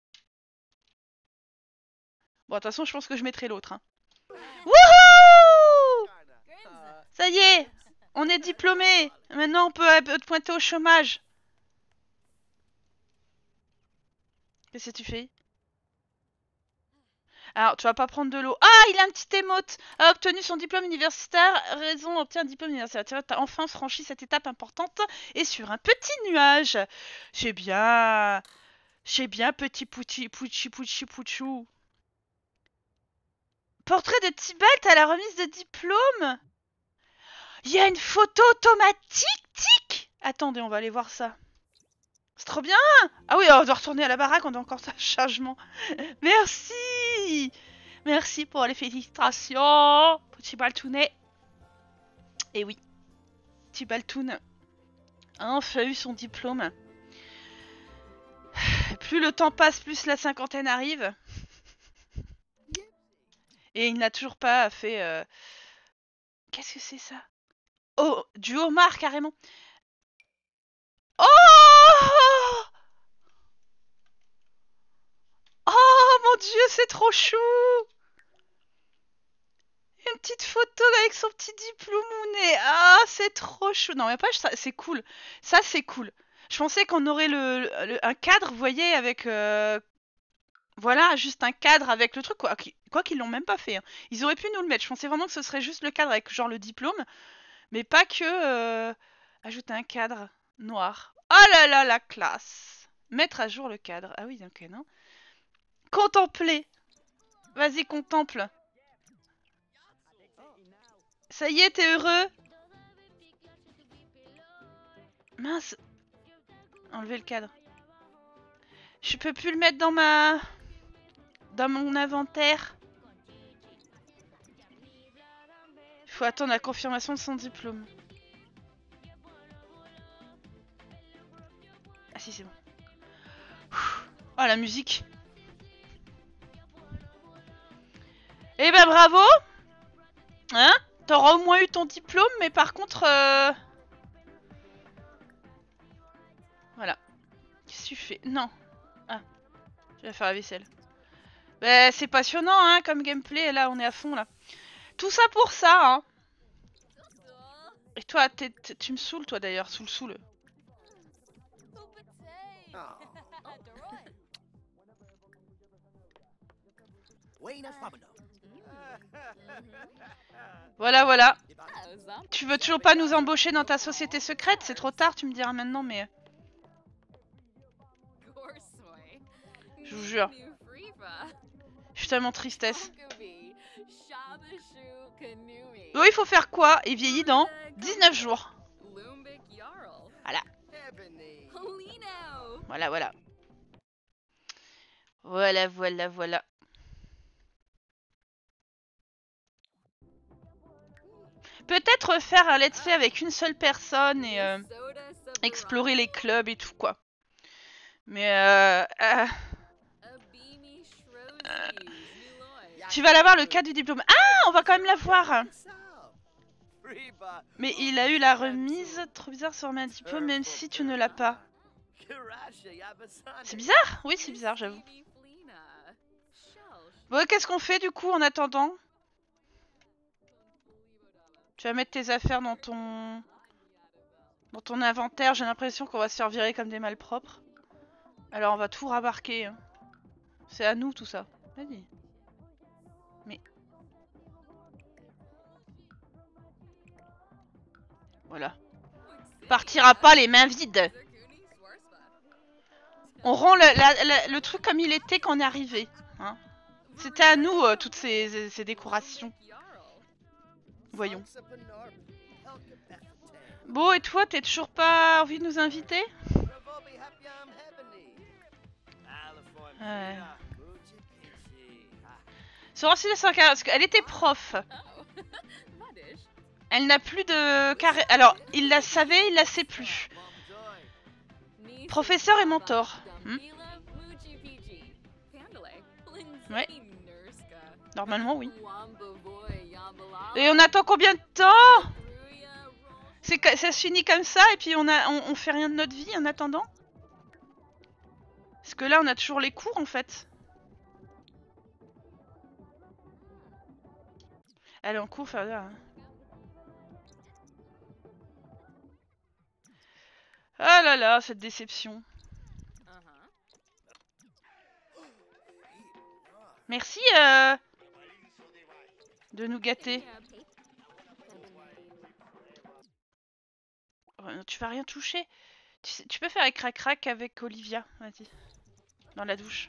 Speaker 1: Bon de toute façon je pense que je mettrai l'autre. Hein. Wouhou! Ça y est, on est diplômé. Maintenant on peut pointer au chômage. Qu'est-ce que tu fais? Alors, tu vas pas prendre de l'eau. Ah, il a un petit émote. A obtenu son diplôme universitaire. Raison, obtient un diplôme universitaire. Tu as enfin franchi cette étape importante. Et sur un petit nuage. C'est bien. C'est bien, petit pouchou. Portrait de Tibalt à la remise de diplôme. Il y a une photo automatique, tic. Attendez, on va aller voir ça. C'est trop bien. Ah oui, on doit retourner à la baraque, on a encore ça chargement. Merci. Merci pour les félicitations, petit Baltounet. Et oui, petit Baltoun a enfin eu son diplôme. Plus le temps passe, plus la cinquantaine arrive. Et il n'a toujours pas fait... Qu'est-ce que c'est ça? Oh, du homard carrément. Oh! Oh mon dieu, c'est trop chou! Une petite photo avec son petit diplôme. Ah, c'est trop chou. Non, mais pas c'est cool. Ça, c'est cool. Je pensais qu'on aurait un cadre, vous voyez, avec... Voilà, juste un cadre avec le truc. Quoi qu'ils l'ont même pas fait. Hein. Ils auraient pu nous le mettre. Je pensais vraiment que ce serait juste le cadre avec genre le diplôme. Mais pas que... ajouter un cadre noir. Oh là là, la classe. Mettre à jour le cadre. Ah oui, ok, non. Contempler. Vas-y, contemple. Ça y est, t'es heureux? Mince. Enlever le cadre. Je peux plus le mettre dans mon inventaire. Il faut attendre la confirmation de son diplôme. Ah si, c'est bon. Oh, la musique. Eh ben bravo. Hein? T'auras au moins eu ton diplôme, mais par contre... Voilà. Qu'est-ce que tu fais? Non. Ah. Je vais faire la vaisselle. Bah, c'est passionnant, hein, comme gameplay. Là, on est à fond, là. Tout ça pour ça, hein. Et toi, tu me saoules, toi, d'ailleurs. Saoule. Voilà. Tu veux toujours pas nous embaucher dans ta société secrète? C'est trop tard, tu me diras maintenant, mais... Je vous jure. Je suis tellement tristesse. Oui, il faut faire quoi? Il vieillit dans 19 jours. Voilà. Voilà. Peut-être faire un let's play avec une seule personne et explorer les clubs et tout, quoi. Mais tu vas l'avoir, le cas du diplôme. Ah, on va quand même l'avoir. Mais il a eu la remise. Trop bizarre, ça remet un diplôme même si tu ne l'as pas. C'est bizarre. Oui, c'est bizarre, j'avoue. Bon, qu'est-ce qu'on fait du coup en attendant? Tu vas mettre tes affaires dans ton inventaire. J'ai l'impression qu'on va se faire virer comme des malpropres. Alors on va tout rabarquer. Hein. C'est à nous tout ça. Vas-y. Mais... Voilà. Partira pas les mains vides. On rend le truc comme il était quand on est arrivé. Hein. C'était à nous toutes ces décorations. Voyons. Bon, et toi, t'es toujours pas envie de nous inviter? Ouais. Parce qu'elle était prof. Elle n'a plus de carré. Alors, il la savait, il la sait plus. Professeur et mentor. Ouais. Normalement, oui. Et on attend combien de temps? Ça se finit comme ça et puis on fait rien de notre vie en attendant? Parce que là, on a toujours les cours en fait. Allez, en cours, faire là. Ah là là, cette déception. Merci de nous gâter. Tu vas rien toucher. Tu peux faire un crac-crac avec Olivia. Vas-y. Dans la douche.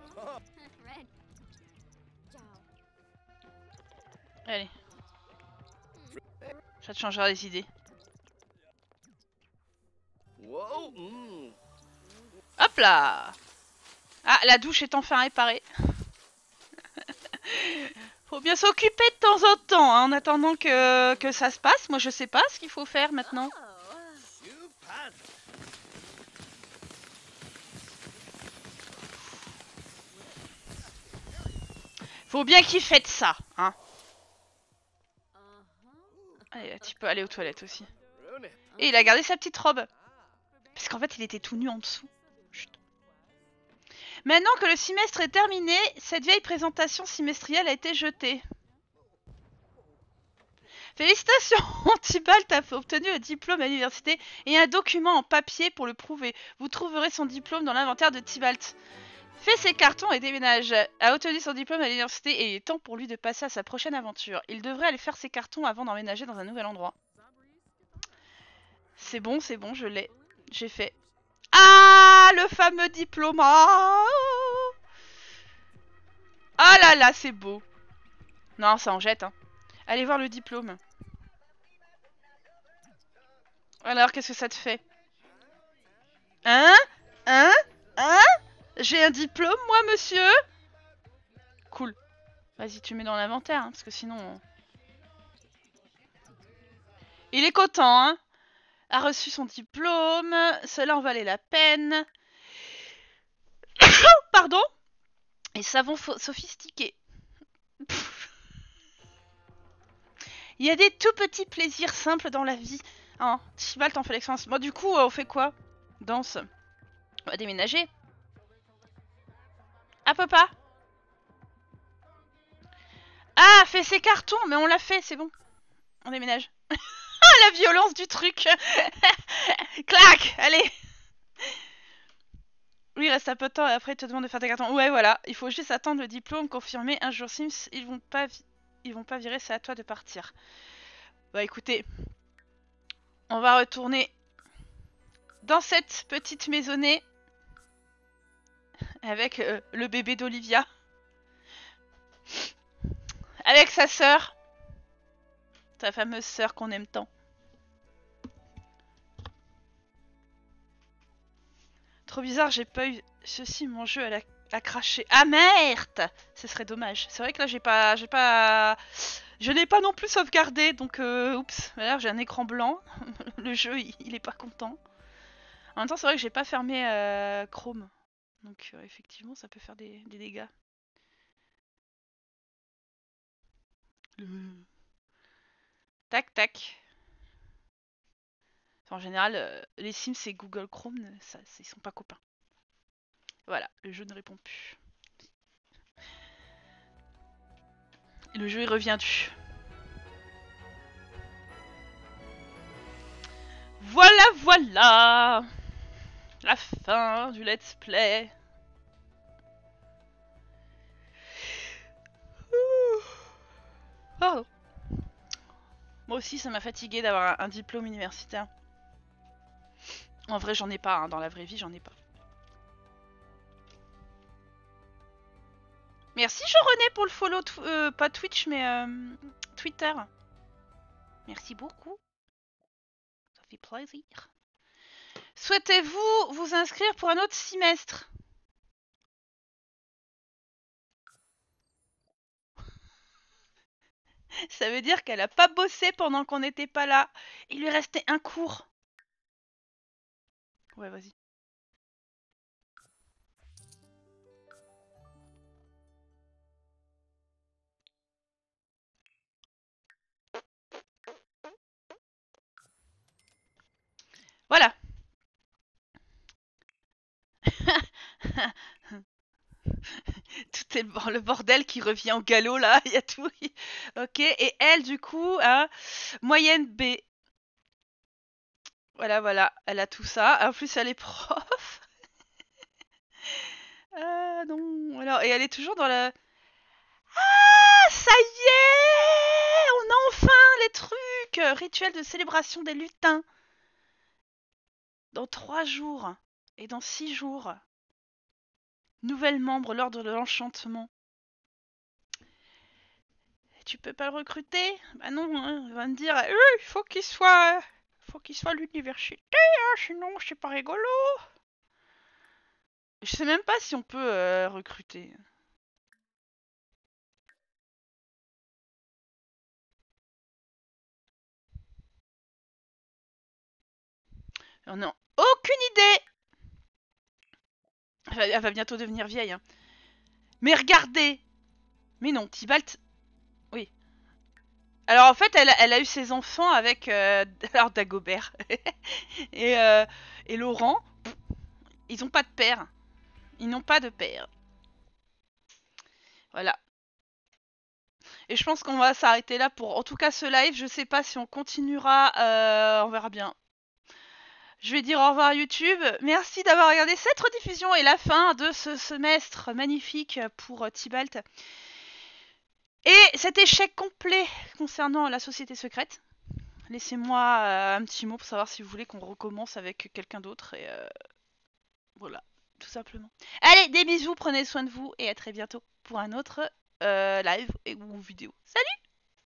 Speaker 1: Allez. Ça te changera les idées. Hop là! Ah, la douche est enfin réparée. Faut bien s'occuper de temps en temps, hein, en attendant que ça se passe. Moi, je sais pas ce qu'il faut faire maintenant. Faut bien qu'il fête ça, hein. Allez, tu peux aller aux toilettes aussi. Et il a gardé sa petite robe. Parce qu'en fait, il était tout nu en dessous. Chut. Maintenant que le semestre est terminé, cette vieille présentation semestrielle a été jetée. Félicitations, Tybalt a obtenu le diplôme à l'université et un document en papier pour le prouver. Vous trouverez son diplôme dans l'inventaire de Tybalt. Fait ses cartons et déménage. A obtenu son diplôme à l'université et il est temps pour lui de passer à sa prochaine aventure. Il devrait aller faire ses cartons avant d'emménager dans un nouvel endroit. C'est bon, je l'ai. J'ai fait. Ah, le fameux diplôme. Ah là là, c'est beau. Non, ça en jette. Hein. Allez voir le diplôme. Alors, qu'est-ce que ça te fait? Hein? j'ai un diplôme, moi, monsieur. Cool. Vas-y, tu mets dans l'inventaire, hein, parce que sinon... Il est content, hein. A reçu son diplôme, cela en valait la peine. Pardon. Et savon sophistiqué. Il y a des tout petits plaisirs simples dans la vie. Hein, Tibalt en fait l'expérience. Bon, du coup, on fait quoi? Danse. On va déménager. Ah, papa. Ah, fait ses cartons, mais on l'a fait, c'est bon. On déménage. Ah, la violence du truc. Clac, allez. Oui, il reste un peu de temps et après il te demande de faire tes cartons. Ouais, voilà. Il faut juste attendre le diplôme confirmé. Un jour Sims, ils vont pas virer, c'est à toi de partir. Bah écoutez, on va retourner dans cette petite maisonnée avec le bébé d'Olivia. Avec sa sœur. Sa fameuse sœur qu'on aime tant. Trop bizarre, j'ai pas eu ceci, mon jeu a craché. Ah merde! Ce serait dommage. C'est vrai que là je n'ai pas non plus sauvegardé, donc oups. D'ailleurs j'ai un écran blanc. Le jeu il est pas content. En même temps c'est vrai que j'ai pas fermé Chrome. Donc effectivement ça peut faire des dégâts. Tac tac. En général, les Sims et Google Chrome, ils sont pas copains. Voilà, le jeu ne répond plus. Et le jeu est revenu. Voilà, voilà. La fin du let's play. Pardon. Moi aussi, ça m'a fatigué d'avoir un diplôme universitaire. En vrai, j'en ai pas. Hein. Dans la vraie vie, j'en ai pas. Merci Jean-René pour le follow, pas Twitch, mais Twitter. Merci beaucoup. Ça fait plaisir. Souhaitez-vous vous inscrire pour un autre semestre? Ça veut dire qu'elle a pas bossé pendant qu'on n'était pas là. Il lui restait un cours. Ouais, vas-y. Voilà. Tout est le bordel qui revient au galop là, il y a tout. Ok, et elle du coup a moyenne B. Voilà, voilà, elle a tout ça. En plus, elle est prof. Ah non, alors, et elle est toujours dans la... Ah, ça y est! On a enfin les trucs! Rituel de célébration des lutins. Dans 3 jours. Et dans 6 jours. Nouvelle membre lors de l'enchantement. Tu peux pas le recruter? Bah non, hein, il va me dire, il faut qu'il soit à l'université, hein, sinon c'est pas rigolo. Je sais même pas si on peut recruter. On n'a aucune idée. Elle va bientôt devenir vieille. Hein. Mais regardez. Mais non, Tibalt. Oui. Alors en fait, elle a eu ses enfants avec alors Dagobert et, et Laurent. Ils ont pas de père. Ils n'ont pas de père. Voilà. Et je pense qu'on va s'arrêter là pour en tout cas ce live. Je sais pas si on continuera. On verra bien. Je vais dire au revoir à YouTube. Merci d'avoir regardé cette rediffusion et la fin de ce semestre magnifique pour Tibalt. Et cet échec complet concernant la société secrète. Laissez-moi un petit mot pour savoir si vous voulez qu'on recommence avec quelqu'un d'autre. Et voilà, tout simplement. Allez, des bisous, prenez soin de vous et à très bientôt pour un autre live ou vidéo. Salut!